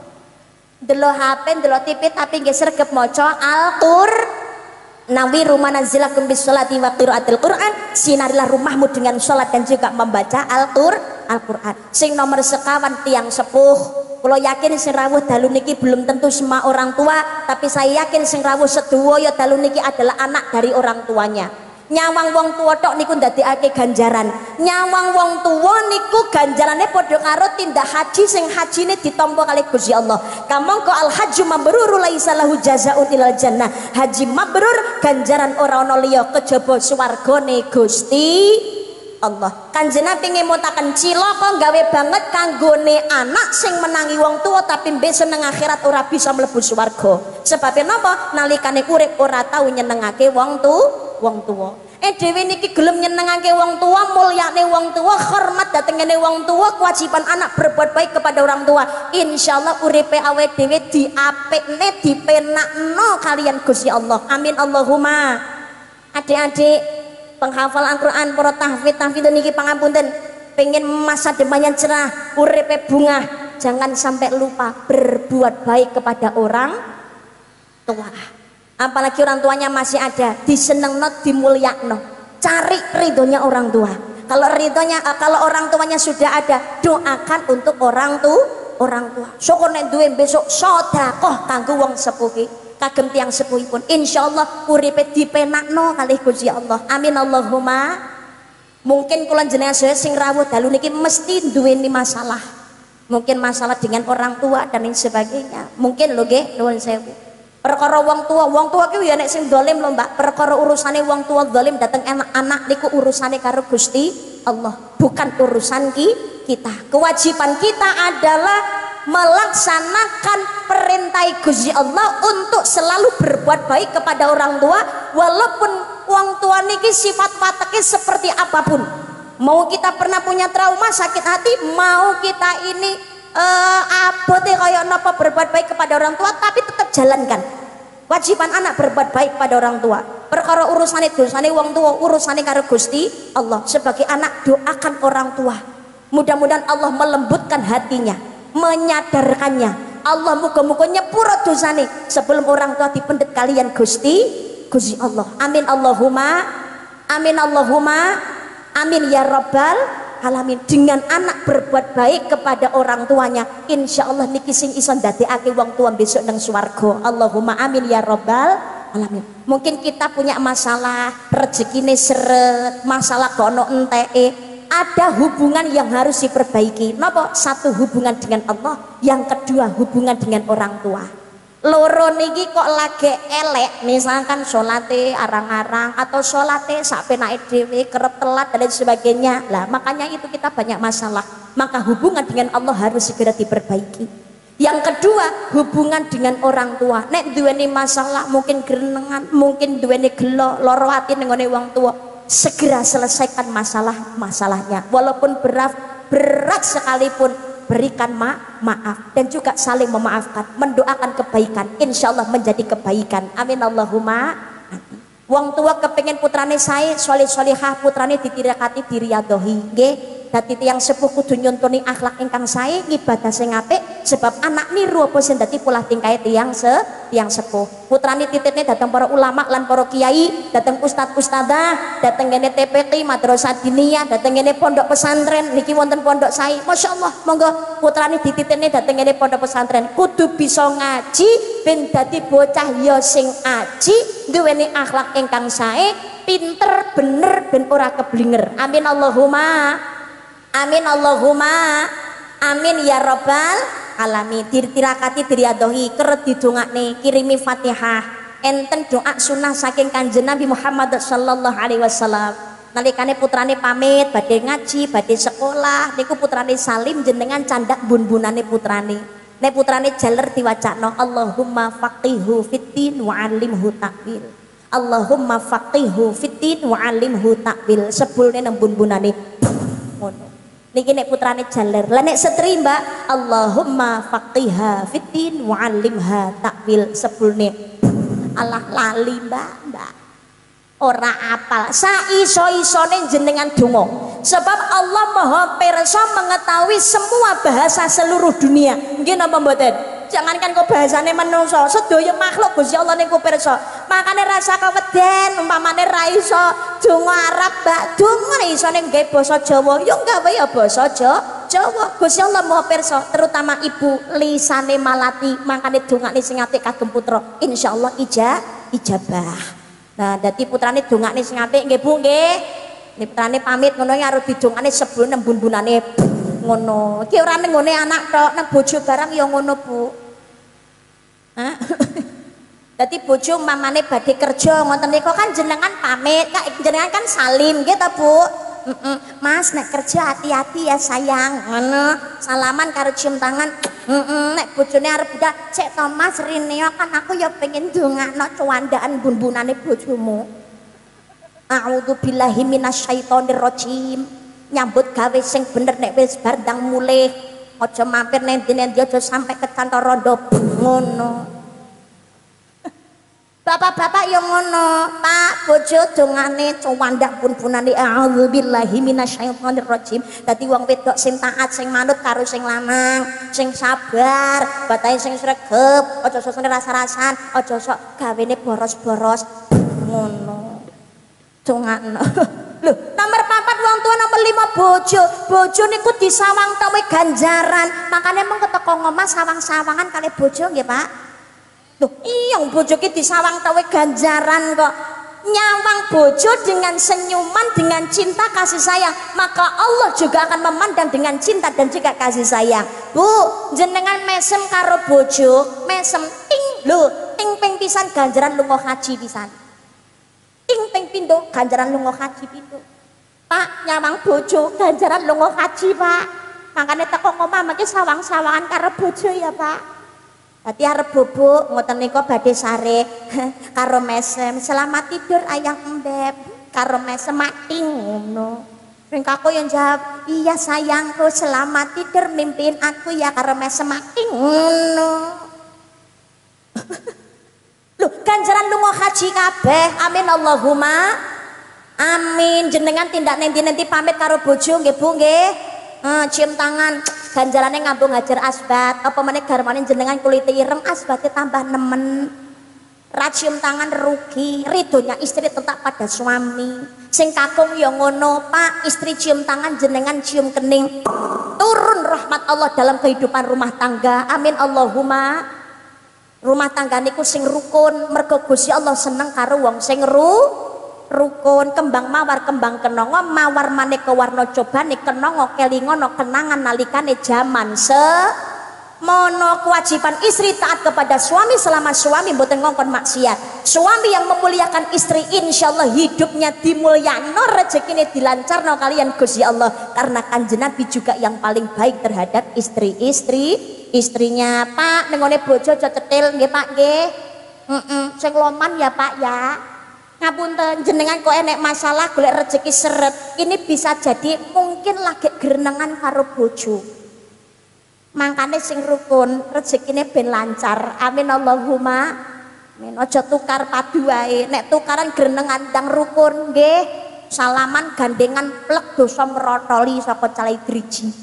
Speaker 1: delok H P delok T V tapi nggih sregep maca Al-Qur'an. Nawiru manazilakum bisolati wa qiraatil Qur'an, sinarilah rumahmu dengan sholat dan juga membaca Al-Qur'an. Al-Qur'an sing nomor sekawan tiang sepuh. Kalau yakin sing rawuh dalu niki belum tentu semua orang tua, tapi saya yakin sing rawuh sedoyo dalu niki adalah anak dari orang tuanya. Nyawang wong tua tok niku ndadekake ganjaran. Nyawang wong tua niku ganjarane padha karo tindak haji sing hajine ditampa kali Gusti Allah. Kamangka al hajju mabrur laisa lahu jazaa'un ilal jannah. Haji mabrur ganjaran ora ana liya kejaba swargane Gusti Allah. Kanjeng Nabi ngemutaken cilaka gawe banget kanggone anak sing menangi wong tua tapi besok nang akhirat ora bisa mlebu swarga. Sebabnya napa? Nalikane urip ora tau nyenengake wong tu wong tua. Eh dhewe niki gelem nyenengake wong tua, mulyane wong tua, hormat datengene wong tua, kewajiban anak berbuat baik kepada orang tua. Insyaallah uripe awake dhewe diapikne dipenakno kalian Gusti Allah. Amin Allahumma. Adik-adik penghafal Al-Qur'an para tahfidz tahfidz niki pangapunten pengen masa depannya cerah, uripe bunga, jangan sampai lupa berbuat baik kepada orang tua. Apalagi orang tuanya masih ada, disenengno, dimulyakno, cari ridhonya orang tua. Kalau ridhonya, kalau orang tuanya sudah ada, doakan untuk orang tu, orang tua. Syukur nek duwe besok sedekah kanggo wong sepuh iki, kagem tiyang sepuhipun. Insyaallah uripe dipenakno kalih Gusti Allah. Amin Allahumma. Mungkin kula jenengan sedaya sing rawuh dalu niki mesti duweni masalah. Mungkin masalah dengan orang tua dan lain sebagainya. Mungkin lho nggih, nuwun sewu. Perkara wong tua, wong tua ki ya nek sing dolim lho Mbak. Perkara urusane wong tua dolim dateng anak-anak niku urusane karo Gusti Allah, bukan urusan ki kita. Kewajiban kita adalah melaksanakan perintah Gusti Allah untuk selalu berbuat baik kepada orang tua, walaupun wong tua niki sifat wataknya seperti apapun. Mau kita pernah punya trauma, sakit hati, mau kita ini uh, abote kaya napa berbuat baik kepada orang tua, tapi tetap jalankan. Wajiban anak berbuat baik pada orang tua. Perkara urusane dosane wong tua, urusane karo Gusti Allah. Sebagai anak, doakan orang tua. Mudah-mudahan Allah melembutkan hatinya, menyadarkannya. Allah muga-muga nyepuro dosane sebelum orang tua dipendet kalian Gusti Gusti Allah. Amin Allahumma amin Allahumma amin ya rabbal alamin. Dengan anak berbuat baik kepada orang tuanya, insya Allah niki sing iso ndadekake wong tua besok nang swarga. Allahumma amin ya rabbal alamin. Mungkin kita punya masalah rezekine seret, masalah kono enteke, ada hubungan yang harus diperbaiki. Napa? Satu, hubungan dengan Allah, yang kedua hubungan dengan orang tua. Loro niki kok lagi elek, misalkan salate arang-arang atau salate sak penake dhewe, kerep telat dan lain sebagainya. Lah makanya itu kita banyak masalah. Maka hubungan dengan Allah harus segera diperbaiki. Yang kedua, hubungan dengan orang tua. Nek duweni masalah, mungkin gerenengan, mungkin duweni gelo, loro ati ning ngone wong tua, segera selesaikan masalah-masalahnya. Walaupun berat berat sekalipun, berikan ma maaf dan juga saling memaafkan, mendoakan kebaikan, insya Allah menjadi kebaikan. Amin Allahumma amin. Wong tua kepengen putrane sae soleh solehah, putrane ditirakati diriadohi nggih. Dadi tiyang sepuh kudu nyontoni akhlak ingkang sae, ibadah sing apik, sebab anak niru apa sing dadi pola tingkahe tiyang se tiyang sepuh. Putrane titipne datang para ulama lan para kiai, datang ustadz ustadzah, datang ngene T P Q madrasah diniyah, datang ngene pondok pesantren niki wonten pondok sae. Masyaallah, monggo putrane dititipne datang ngene pondok pesantren, kudu bisa ngaji ben dadi bocah ya sing aji, duweni akhlak ingkang sae, pinter bener ben ora keblinger. Amin Allahumma amin Allahumma amin ya rabbal alamin. Ditirakati diriadohi, kerep didongakne, kirimi Fatihah, enten doa sunnah saking Kanjeng Nabi Muhammad sallallahu alaihi wasallam. Nalikane putrane pamit badhe ngaji, badhe sekolah, niku putrane salim jenengan candak bun-bunane putrane. Nek putrane jaler diwacakno Allahumma faqihhu fiddin wa 'allimhu ta'wil. Allahumma faqihhu fiddin wa 'allimhu ta'wil. Sebulne nang bun-bunane ngono. Niki nek putrane jaler. Lah nek setri Mbak, Allahumma faqihha fiddin wa 'allimha ta'wil. Sebulne alah lali Mbak, Mbak. Ora apal. Saiso-isone jenengan donga. Sebab Allah Maha Pirsa mengetahui semua bahasa seluruh dunia. Nggih napa mboten? Jangankan kok bahasane menungso, sedaya makhluk Gusti Allah niku pirsa. Makane rasa keweden umpamane ra iso donga Arab, Mbak, donga isone nggawe basa Jawa, ya gawe ya basa Jawa. Gusti Allah Maha Pirsa, terutama ibu lisane malati, makane dongane sing apik kagem putra, insyaallah ija ijabah. Nah, dadi putrane dongane sing apik nggih Bu nggih. Nek putrane pamit ngono ya arep didongane sebelum nembun-bunane ngono. Iki ora ning ngone anak tok, nang bojo barang ya ngono, Bu. Hah? Dadi bojo mamane badhe kerja ngoten niku kan jenengan pamit, kak jenengan kan salim nggih ta, Bu? Heeh. Mas nek kerja hati-hati ya sayang. Ngono. Salaman karo cium tangan. Heeh. Nek bojone arep udah, "Cek to Mas rene kan aku ya pengen ndongakno cuwandaan bun-bunane bojomu." A'udzu billahi minasyaitonir rajim. Nyambut gawe sing bener nek wis bar ndang mulih. Aja mampir nang ndi-endi, aja sampai ke kantor rondo ngono. Bapak-bapak yang ngono, Pak, bojo dongane cuwandak bun-bunane a'udzu billahi minasyaitonir rajim. Dadi wong wedok sing taat, sing manut karo sing lanang, sing sabar, batahe sing sregep, aja sok rasa-rasan, aja sok gawene boros-boros ngono. Dongakno. Lho, nomor papat wong tua, nomor lima bojo. Bojo niku disawang tawe ganjaran. Makane mung keteko ngomah sawang-sawangan kali bojo nggih, Pak. Loh, iya bojo ki disawang tawe ganjaran kok. Nyawang bojo dengan senyuman, dengan cinta kasih sayang, maka Allah juga akan memandang dengan cinta dan juga kasih sayang. Bu, jenengan mesem karo bojo, mesem ting lho, ting ping pisan ganjaran lunga haji pisan. Ting ping pindho ganjaran lunga haji pindho. Pak, nyawang bojo ganjaran lunga haji, Pak. Makane teko omah mengki sawang-sawangan karo bojo ya, Pak. Dadi arep bubuk ngoten nika badhe sare karo mesem. Selamat tidur ayang embeb karo mesem mati ngono. Ring aku yang jawab, "Iya sayangku, selamat tidur mimpiin aku ya karo mesem mati ngono." Loh, ganjaran lunga haji kabeh. Amin Allahumma amin. Jenengan tindak nenti-nenti pamit karo bojo nggih Bu nggih. Eh, cium tangan ganjarane ngambung hajar asbat. Apa meneh garwane jenengan kulite ireng asbate tambah nemen. Ra cium tangan rugi. Ridonya istri tetap pada suami. Sing kakung ya ngono, Pak. Istri cium tangan jenengan cium kening. Turun rahmat Allah dalam kehidupan rumah tangga. Amin Allahumma. Rumah tangga niku sing rukun, mergo Gusti Allah seneng karo wong sing ru rukun. Kembang mawar kembang kenongo, mawar maneka warna cobane kenongo kelingono kenangan nalikane jaman se mono. Kewajiban istri taat kepada suami selama suami mboten ngongkon maksiat. Suami yang memuliakan istri insyaallah hidupnya dimulyakno, rezekine dilancarno kalian Gusti Allah, karena Kanjeng Nabi juga yang paling baik terhadap istri-istri istrinya. Pak nengone bojo aja cetil nggih Pak nggih. Heeh, sing loman ya Pak ya. Ngapunten jenengan kok enek masalah golek rezeki seret. Ini bisa jadi mungkin lagi gerenengan karo bojo. Mangkane sing rukun rezekine ben lancar. Amin Allahumma. Amin. Aja tukar padu wae. Nek tukaran gerenengan ndang rukun nggih. Salaman gandengan plek dosa merotoli saka calai driji.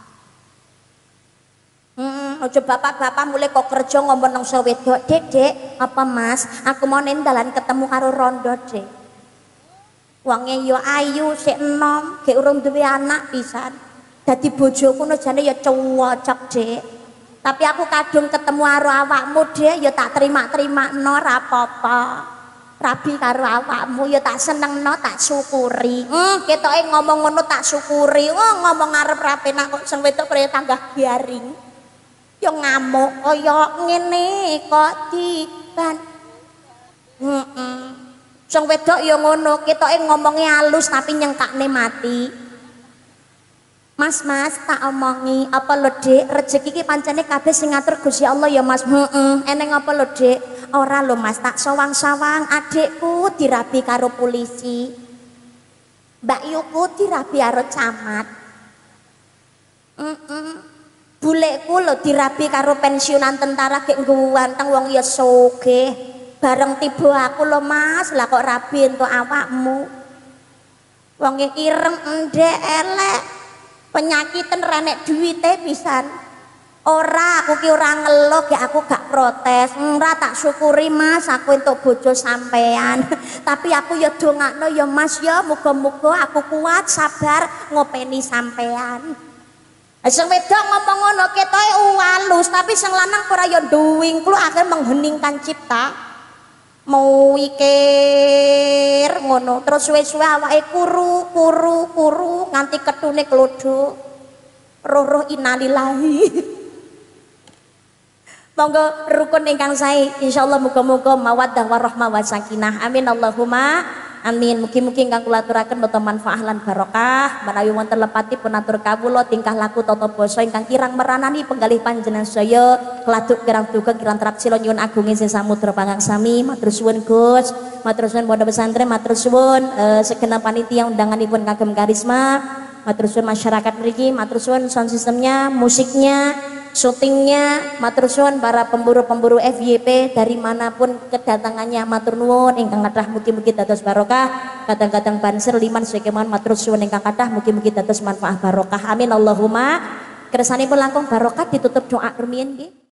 Speaker 1: Hmm, ojo bapak-bapak mulai kok kerja ngomong nang wedok, "Dedek, apa Mas? Aku mau nendalan ketemu karo rondo, Dek." Wonge yo ayu, sik enom, gek urung duwe anak pisan. Dadi bojoku no jane ya cocok, Dek. Tapi aku kadung ketemu karo awakmu, Dek, ya tak terima-terima no ra apa-apa. Rabi karo awakmu ya tak senengno, tak syukuri. Hmm, ketoke ngomong ngono tak syukuri. Oh, ngomong arep ra penak kok sing wedok kaya tanggah garing. Yo ngamuk kaya ngene kok diban. Heeh. Sing wedok yo ngono, ketoke ngomongnya halus tapi nyengkakne mati. Mas, Mas, tak omongi apa lho Dik, rezeki iki pancene kabeh sing ngatur Gusti Allah ya Mas. Heeh. Eneng apa lho Dik? Ora lho Mas, tak sawang-sawang adikku dirabi karo polisi. Mbak Yuku dirabi karo camat. Heeh. Bulekku lho dirabi karo pensiunan tentara gek ngguwanteng wong ya sugih. Bareng tiba aku lho Mas, lah kok rabi entuk awakmu. Wonge ireng endek elek. Penyakiten renek duwite pisan. Ora aku ki ora ngeluh gek aku gak protes. Ora tak syukuri Mas aku entuk bojo sampean. Tapi aku ya dongakno ya Mas ya muga-muga aku kuat sabar ngopeni sampean. Sing wedok ngomong ngono ketoke halus, tapi sing lanang ora ya duwing, kulo akhir mengheningkan cipta. Mau ikir ngono, terus suwe-suwe awake kuru, kuru, kuru nganti ketune klodho. Roh-roh innalillahi. Monggo rukun ingkang sae, insyaallah muga-muga mawaddah warahmah wasakinah. Amin Allahumma amin. Mugi-mugi ingkang kula aturaken boten manfaat lan barokah. Menawi wonten lepatipun atur kawula tingkah laku tata basa ingkang kirang meranani penggalih panjenengan sedaya keladuk kirang duka kirang traksila nyuwun agunge sing samudra pangaksami. Matur suwun Gus, matur suwun pondok pesantren, matur suwun uh, segenap panitia undanganipun kagem karisma, matur suwun masyarakat mriki, matur suwun sound sistemnya, musiknya, syutingnya, matur suwun para pemburu-pemburu F Y P dari manapun kedatangannya, matur nuwun ingkang kathah mugi-mugi dados barokah. Kadang-kadang banser liman sekeman matur suwun ingkang kathah mugi-mugi dados manfaat barokah. Amin Allahumma. Kersanipun langkung barokah ditutup doa rumiyin nggih.